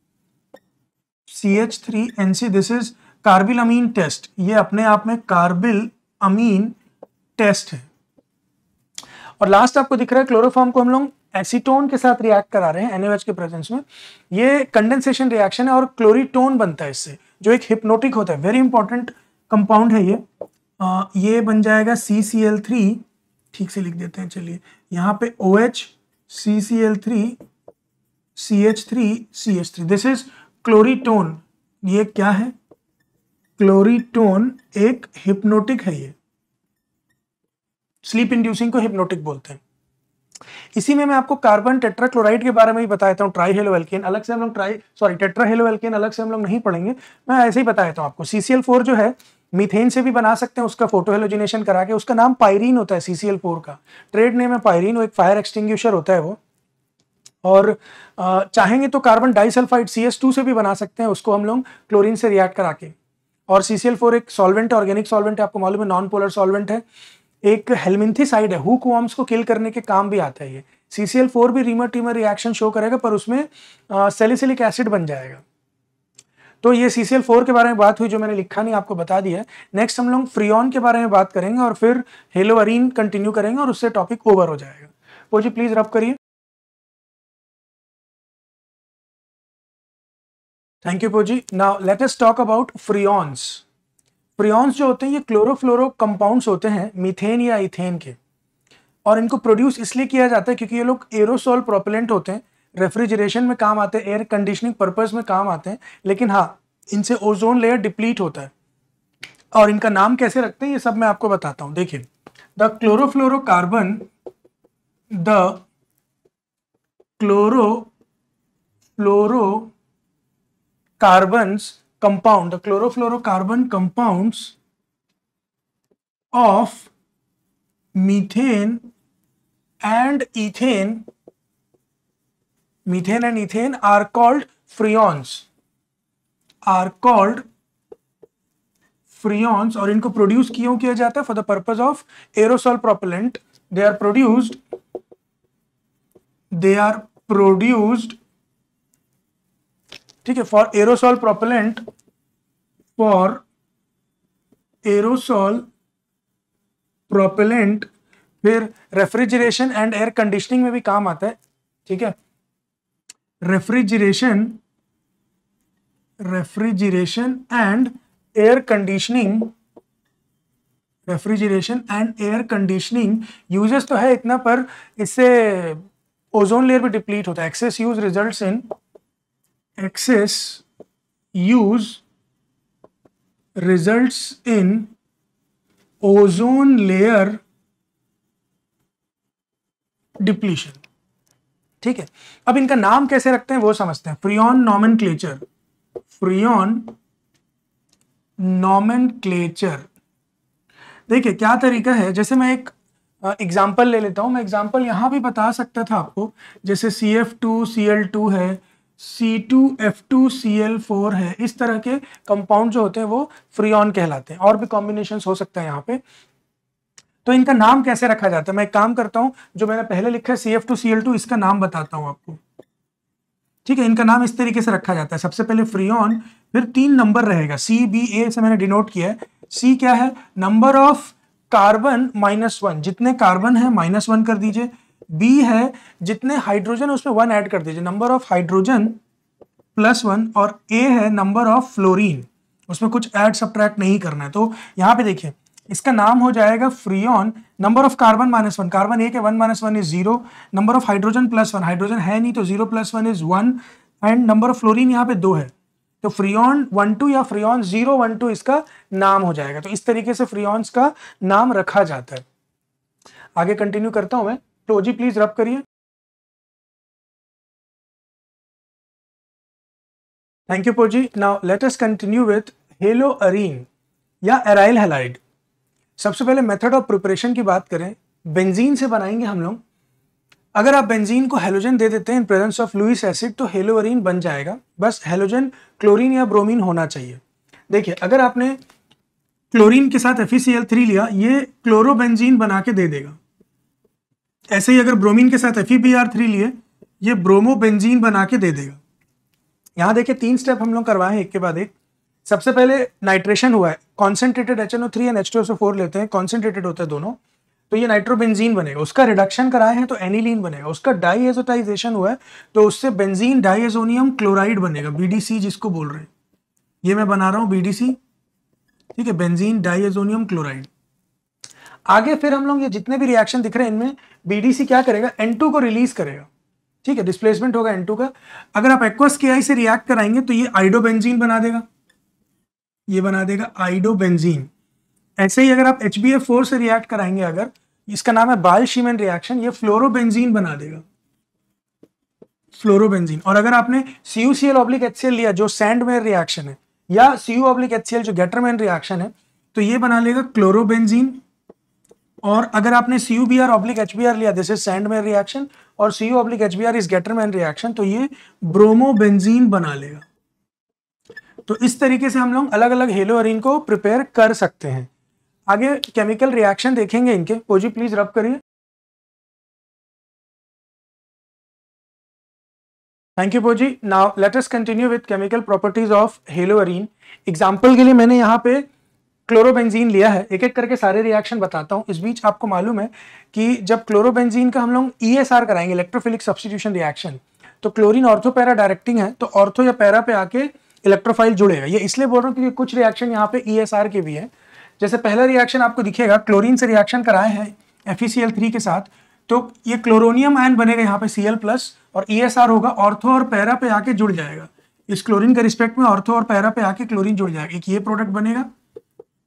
CH3NC। This is carbylamine test. ये अपने आप में कार्बिलअमीन टेस्ट है। और लास्ट आपको दिख रहा है, क्लोरोफॉर्म को हम लोग एसीटोन के साथ रिएक्ट करा रहे हैं NaOH के प्रेजेंस में। ये कंडेंसेशन रिएक्शन है और क्लोरीटोन बनता है इससे, जो एक हिप्नोटिक होता है। वेरी इंपॉर्टेंट कंपाउंड है ये। ये बन जाएगा CCl3, ठीक से लिख देते हैं चलिए, यहाँ पे OH, CCl3, CH3, CH3। This is क्लोरीटोन। ये क्या है? क्लोरीटोन एक हिप्नोटिक है। ये स्लीप इंड्यूसिंग को हिप्नोटिक बोलते हैं। इसी में मैं आपको कार्बन टेट्राक्लोराइड के बारे में भी बता देता हूँ। ट्राईहेलोएल्केन अलग से हम लोग टेट्राहेलोएल्केन अलग से हम लोग नहीं पढ़ेंगे, मैं ऐसे ही बता देता हूँ आपको। CCl4 जो है मीथेन से भी बना सकते हैं, उसका फोटो हेलोजिनेशन करा के। उसका नाम पायरीन होता है, CCl4 का ट्रेड नेम है पायरीन। वो एक फायर एक्सटिंग्विशर होता है वो। और चाहेंगे तो कार्बन डाइसल्फाइड CS2 से भी बना सकते हैं, उसको हम लोग क्लोरीन से रिएक्ट करा के। और CCl4 एक सॉल्वेंट है, ऑर्गेनिक सॉल्वेंट है, आपको मालूम है, नॉन पोलर सॉल्वेंट है। एक हेलमिंथीसाइड है, हुक वॉर्म्स को किल करने के काम भी आता है ये। CCl4 भी रीमर टीमर रिएक्शन शो करेगा, पर उसमें सैलिसिलिक एसिड बन जाएगा। तो ये CCl4 के बारे में बात हुई, जो मैंने लिखा नहीं आपको बता दिया है। नेक्स्ट हम लोग फ्रियॉन के बारे में बात करेंगे और फिर हेलोअरीन कंटिन्यू करेंगे और उससे टॉपिक ओवर हो जाएगा। पोजी प्लीज रब करिए। थैंक यू पोजी। Now let us talk about freons. Freons जो होते हैं ये क्लोरोफ्लोरो कंपाउंड्स होते हैं, मीथेन या इथेन के। और इनको प्रोड्यूस इसलिए किया जाता है क्योंकि ये लोग एरोसोल प्रोपेलेंट होते हैं, रेफ्रिजरेशन में काम आते हैं, एयर कंडीशनिंग पर्पस में काम आते हैं। लेकिन हाँ, इनसे ओजोन लेयर डिप्लीट होता है। और इनका नाम कैसे रखते हैं ये सब मैं आपको बताता हूं। देखिए, the chlorofluorocarbon, the chlorofluorocarbons compound, the chlorofluorocarbon compounds of methane and ethane are called freons, और इनको प्रोड्यूस क्यों किया जाता है? For the purpose of aerosol propellant. They are produced, ठीक है, फॉर एरोसॉल प्रोपेलेंट, फिर रेफ्रिजरेशन एंड एयर कंडीशनिंग में भी काम आता है, ठीक है। Refrigeration and air conditioning uses तो है इतना, पर इससे ओजोन लेयर भी डिप्लीट होता है। Excess use results in ozone layer depletion, ठीक है। अब इनका नाम कैसे रखते हैं वो समझते हैं। Freon nomenclature. देखिए क्या तरीका है, जैसे मैं एक एग्जाम्पल ले लेता हूं। मैं एग्जाम्पल यहां भी बता सकता था आपको, जैसे CF2Cl2 है, C2F2Cl4 है, इस तरह के कंपाउंड जो होते हैं वो फ्रियोन कहलाते हैं। और भी कॉम्बिनेशंस हो सकता है यहाँ पे। तो इनका नाम कैसे रखा जाता है, मैं एक काम करता हूं, जो मैंने पहले लिखा है CF2Cl2, इसका नाम बताता हूं आपको, ठीक है। इनका नाम इस तरीके से रखा जाता है। सबसे पहले फ्रियोन, फिर 3 नंबर रहेगा, CBA से मैंने डिनोट किया है। C क्या है? नंबर ऑफ कार्बन -1, जितने कार्बन है -1 कर दीजिए। B है जितने हाइड्रोजन उसमें 1 ऐड कर दीजिए, नंबर ऑफ हाइड्रोजन +1। और A है नंबर ऑफ फ्लोरीन, उसमें कुछ ऐड सब्ट्रैक्ट नहीं करना है। तो यहाँ पे देखिए इसका नाम हो जाएगा freon. Number of carbon -1, carbon 1 है, 1 - 1 is 0। Number of hydrogen +1, hydrogen है नहीं तो 0 + 1 is 1। And number of fluorine यहाँ पे 2 है, तो फ्रियोन 12 या फ्रियोन 012 इसका नाम हो जाएगा। तो इस तरीके से फ्रियोन्स का नाम रखा जाता है। आगे कंटिन्यू करता हूं मैं। तो जी प्लीज रब करिए। थैंक यू पोजी। Now let us continue with haloarene या एराइल हैलाइड। सबसे पहले मेथड ऑफ प्रिपरेशन की बात करें, बेंजीन से बनाएंगे हम लोग। अगर आप बेंजीन को हेलोजन दे देते हैं in presence of Lewis acid तो हेलोअरीन बन जाएगा। बस हेलोजन क्लोरीन या ब्रोमीन होना चाहिए। देखिए अगर आपने क्लोरीन के साथ FeCl3 लिया, ये क्लोरोबेंजीन बना के दे देगा। ऐसे ही अगर ब्रोमीन के साथ FeBr3 लिए, ये ब्रोमोबेंजीन बना के दे देगा। यहां देखिए 3 स्टेप हम लोग करवाए हैं एक के बाद एक। सबसे पहले नाइट्रेशन हुआ है, कॉन्सेंट्रेटेड HNO3 एंड H2SO4 लेते हैं, कॉन्सेंट्रेटेड होता है दोनों, तो ये नाइट्रोबेंजीन बनेगा। उसका रिडक्शन कराए हैं तो एनिलीन बनेगा। उसका डाईएजोटाइजेशन हुआ है तो उससे बेंजीन डाईएजोनियम क्लोराइड बनेगा, BDC जिसको बोल रहे हैं। ये मैं बना रहा हूं BDC, ठीक है, बेंजीन डाईएजोनियम क्लोराइड। आगे फिर हम लोग ये जितने भी रिएक्शन दिख रहे हैं इनमें BDC क्या करेगा, N2 को रिलीज करेगा, ठीक है, डिस्प्लेसमेंट होगा N2 का। अगर आप एक्वस KI से रिएक्ट कराएंगे तो ये आइडोबेंजीन बना देगा, ये बना देगा आइडोबेंजीन। ऐसे ही अगर आप HBF4 से रिएक्ट कराएंगे, अगर इसका नाम है बायल-शीमन रिएक्शन, ये फ्लोरोबेंजीन बना देगा, फ्लोरोबेंजीन। और अगर आपने CuCl/HCl लिया जो सैंडमेयर रिएक्शन है, या Cu/HCl जो गेटरमैन रिएक्शन है, तो ये बना लेगा क्लोरोबेंजीन। और अगर आपने CuBr/HBr लिया, दिस इज सैंडमेयर रिएक्शन, और Cu/HBr इज गेटरमैन रिएक्शन, तो ये ब्रोमोबेंजीन बना लेगा। तो इस तरीके से हम लोग अलग अलग हेलोअरीन को प्रिपेयर कर सकते हैं। आगे केमिकल रिएक्शन देखेंगे इनके। पोजी प्लीज रब करिए। थैंक यू पोजी। Now let us continue with chemical properties of haloarene. Example के लिए मैंने यहाँ पे क्लोरोबेंजीन लिया है, एक एक करके सारे रिएक्शन बताता हूँ। इस बीच आपको मालूम है कि जब क्लोरोबेंजीन का हम लोग ESR कराएंगे, इलेक्ट्रोफिलिक सब्स्टिट्यूशन रिएक्शन, तो क्लोरीन ऑर्थो पैरा डायरेक्टिंग है, तो ऑर्थो या पैरा पे आके इलेक्ट्रोफाइल जुड़ेगा। ये इसलिए बोल रहा हूँ क्योंकि कुछ रिएक्शन यहाँ पे ESR के भी है। जैसे पहला रिएक्शन आपको दिखेगा, क्लोरीन से रिएक्शन कराए हैं FeCl3 के साथ, तो ये क्लोरोनियम आयन बनेगा यहाँ पे Cl+, और ESR होगा, ऑर्थो और पैरा पे आके जुड़ जाएगा। इस क्लोरीन के रिस्पेक्ट में ऑर्थो और पैरा पे आके क्लोरीन जुड़ जाएगा, एक ये प्रोडक्ट बनेगा।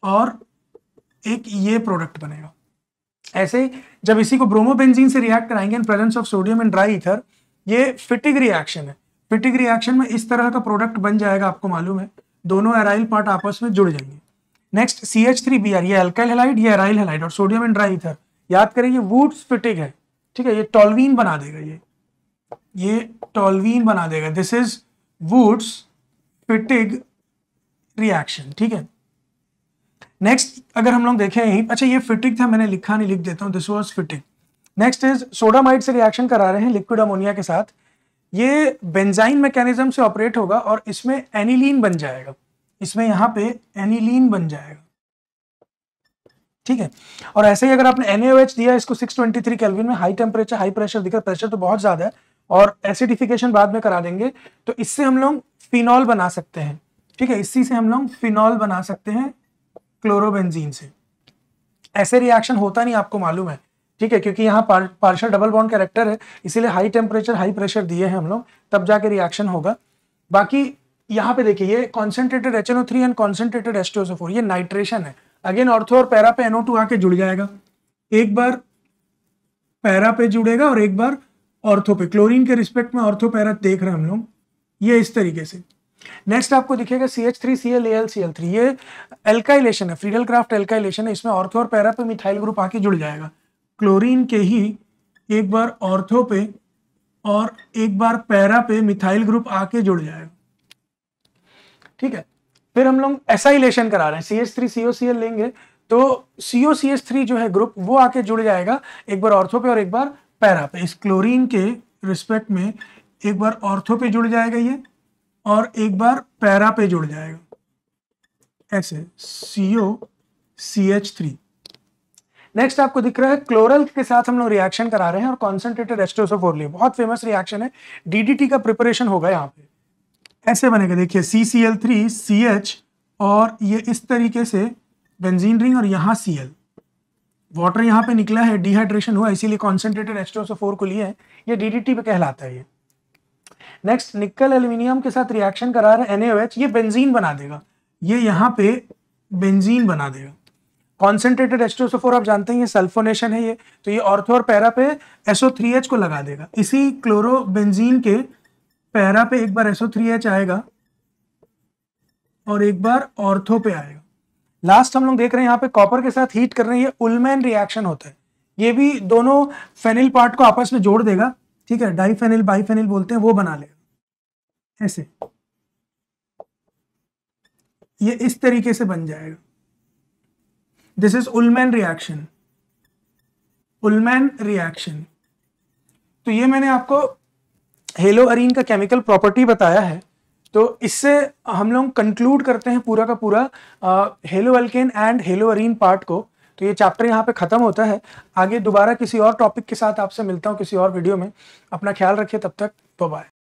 और एक ये प्रोडक्ट बनेगा। ऐसे ही जब इसी को ब्रोमोबेंजीन से रिएक्ट कराएंगे in presence of sodium and dry ether, ये फिटिग रिएक्शन है। फिटिग रिएक्शन में इस तरह का प्रोडक्ट बन जाएगा, आपको मालूम है, दोनों एराइल पार्ट आपस में जुड़ जाएंगे। नेक्स्ट CH3Br, ये अल्काइल हैलाइड, ये एराइल हैलाइड, और सोडियम एंड ड्राई ईथर, याद करें ये वुड्स फिटिग है, ठीक है, ये टॉल्वीन बना देगा, ये टॉल्वीन बना देगा। This is Wurtz Fittig reaction, ठीक है। नेक्स्ट अगर हम लोग देखें यहीं, अच्छा ये फिटिग था, मैंने लिखा नहीं, लिख देता हूं, this was Fittig. Next is sodamide से रिएक्शन करा रहे हैं लिक्विड अमोनिया के साथ, ये बेंजाइन मैकेनिज्म से ऑपरेट होगा और इसमें एनिलीन बन जाएगा, इसमें यहां पे एनिलीन बन जाएगा, ठीक है। और ऐसे ही अगर आपने NaOH दिया इसको 623 केल्विन में, हाई टेम्परेचर हाई प्रेशर दिखा, प्रेशर तो बहुत ज्यादा है, और एसिडिफिकेशन बाद में करा देंगे, तो इससे हम लोग फिनॉल बना सकते हैं, ठीक है, इसी से हम लोग फिनॉल बना सकते हैं क्लोरोबेंजीन से। ऐसे रिएक्शन होता नहीं, आपको मालूम है, ठीक है, क्योंकि यहाँ पार्शियल डबल बॉन्ड कैरेक्टर है, इसीलिए हाई टेम्परेचर हाई प्रेशर दिए हैं हम लोग, तब जाके रिएक्शन होगा। बाकी यहाँ पे देखिए ये concentrated HNO3 and concentrated H2SO4, ये नाइट्रेशन है। अगेन ऑर्थो और पैरा पे NO2 आके जुड़ जाएगा, एक बार पैरा पे जुड़ेगा और एक बार ऑर्थो पे। क्लोरीन के रिस्पेक्ट में ऑर्थो पैरा देख रहे हैं हम लोग, ये इस तरीके से। नेक्स्ट आपको दिखेगा CH3Cl, ये एल्काइलेशन है, फ्रीडल क्राफ्ट एल्काइलेशन है, इसमें ऑर्थो और पैरा पे मिथाइल ग्रुप आके जुड़ जाएगा। क्लोरीन के ही एक बार ऑर्थो पे और एक बार पैरा पे मिथाइल ग्रुप आके जुड़ जाएगा, ठीक है। फिर हम लोग एसाइलेशन करा रहे हैं, CH3COCl लेंगे तो COCH3 जो है ग्रुप वो आके जुड़ जाएगा, एक बार ऑर्थो पे और एक बार पैरा पे। इस क्लोरीन के रिस्पेक्ट में एक बार ऑर्थो पे जुड़ जाएगा ये, और एक बार पैरा पे जुड़ जाएगा, ऐसे COCH3। नेक्स्ट आपको दिख रहा है क्लोरल के साथ हम लोग रिएक्शन करा रहे हैं और कॉन्सेंट्रेटेड H2SO4 लिए, बहुत फेमस रिएक्शन है, DDT का प्रिपरेशन होगा यहाँ पे, ऐसे बनेगा, देखिए CCl3CH और ये इस तरीके से बेंजीन रिंग और यहाँ Cl, वाटर यहाँ पे निकला है, डिहाइड्रेशन हुआ, इसीलिए कॉन्सेंट्रेटेड H2SO4 को लिए है, ये DDT पे कहलाता है ये। नेक्स्ट निकल एल्यूमिनियम के साथ रिएक्शन करा रहे हैं NaOH, ये बेंजीन बना देगा, ये यहाँ पे बेंजीन बना देगा। कॉन्सेंट्रेटेड H2SO4 आप जानते हैं ये सल्फोनेशन है, ये तो ये ऑर्थो और पैरा पे SO3H को लगा देगा, इसी क्लोरोबेंजीन के पैरा पे एक बार SO3H आएगा और एक बार ऑर्थो पे आएगा। लास्ट हम लोग देख रहे हैं यहाँ पे कॉपर के साथ हीट कर रहे हैं, ये उलमैन रिएक्शन होता है, ये भी दोनों फेनिल पार्ट को आपस में जोड़ देगा, ठीक है, डाइफेनिल बाइफेनिल बोलते हैं, वो बना लेगा, ऐसे ये इस तरीके से बन जाएगा। This is Ullmann reaction, Ullmann reaction. तो ये मैंने आपको हेलोअरीन का केमिकल प्रॉपर्टी बताया है, तो इससे हम लोग कंक्लूड करते हैं पूरा का पूरा हेलोअल्केन एंड हेलोअरीन पार्ट को। तो ये चैप्टर यहाँ पे खत्म होता है, आगे दोबारा किसी और टॉपिक के साथ आपसे मिलता हूँ किसी और वीडियो में। अपना ख्याल रखिए, तब तक बाय बाय।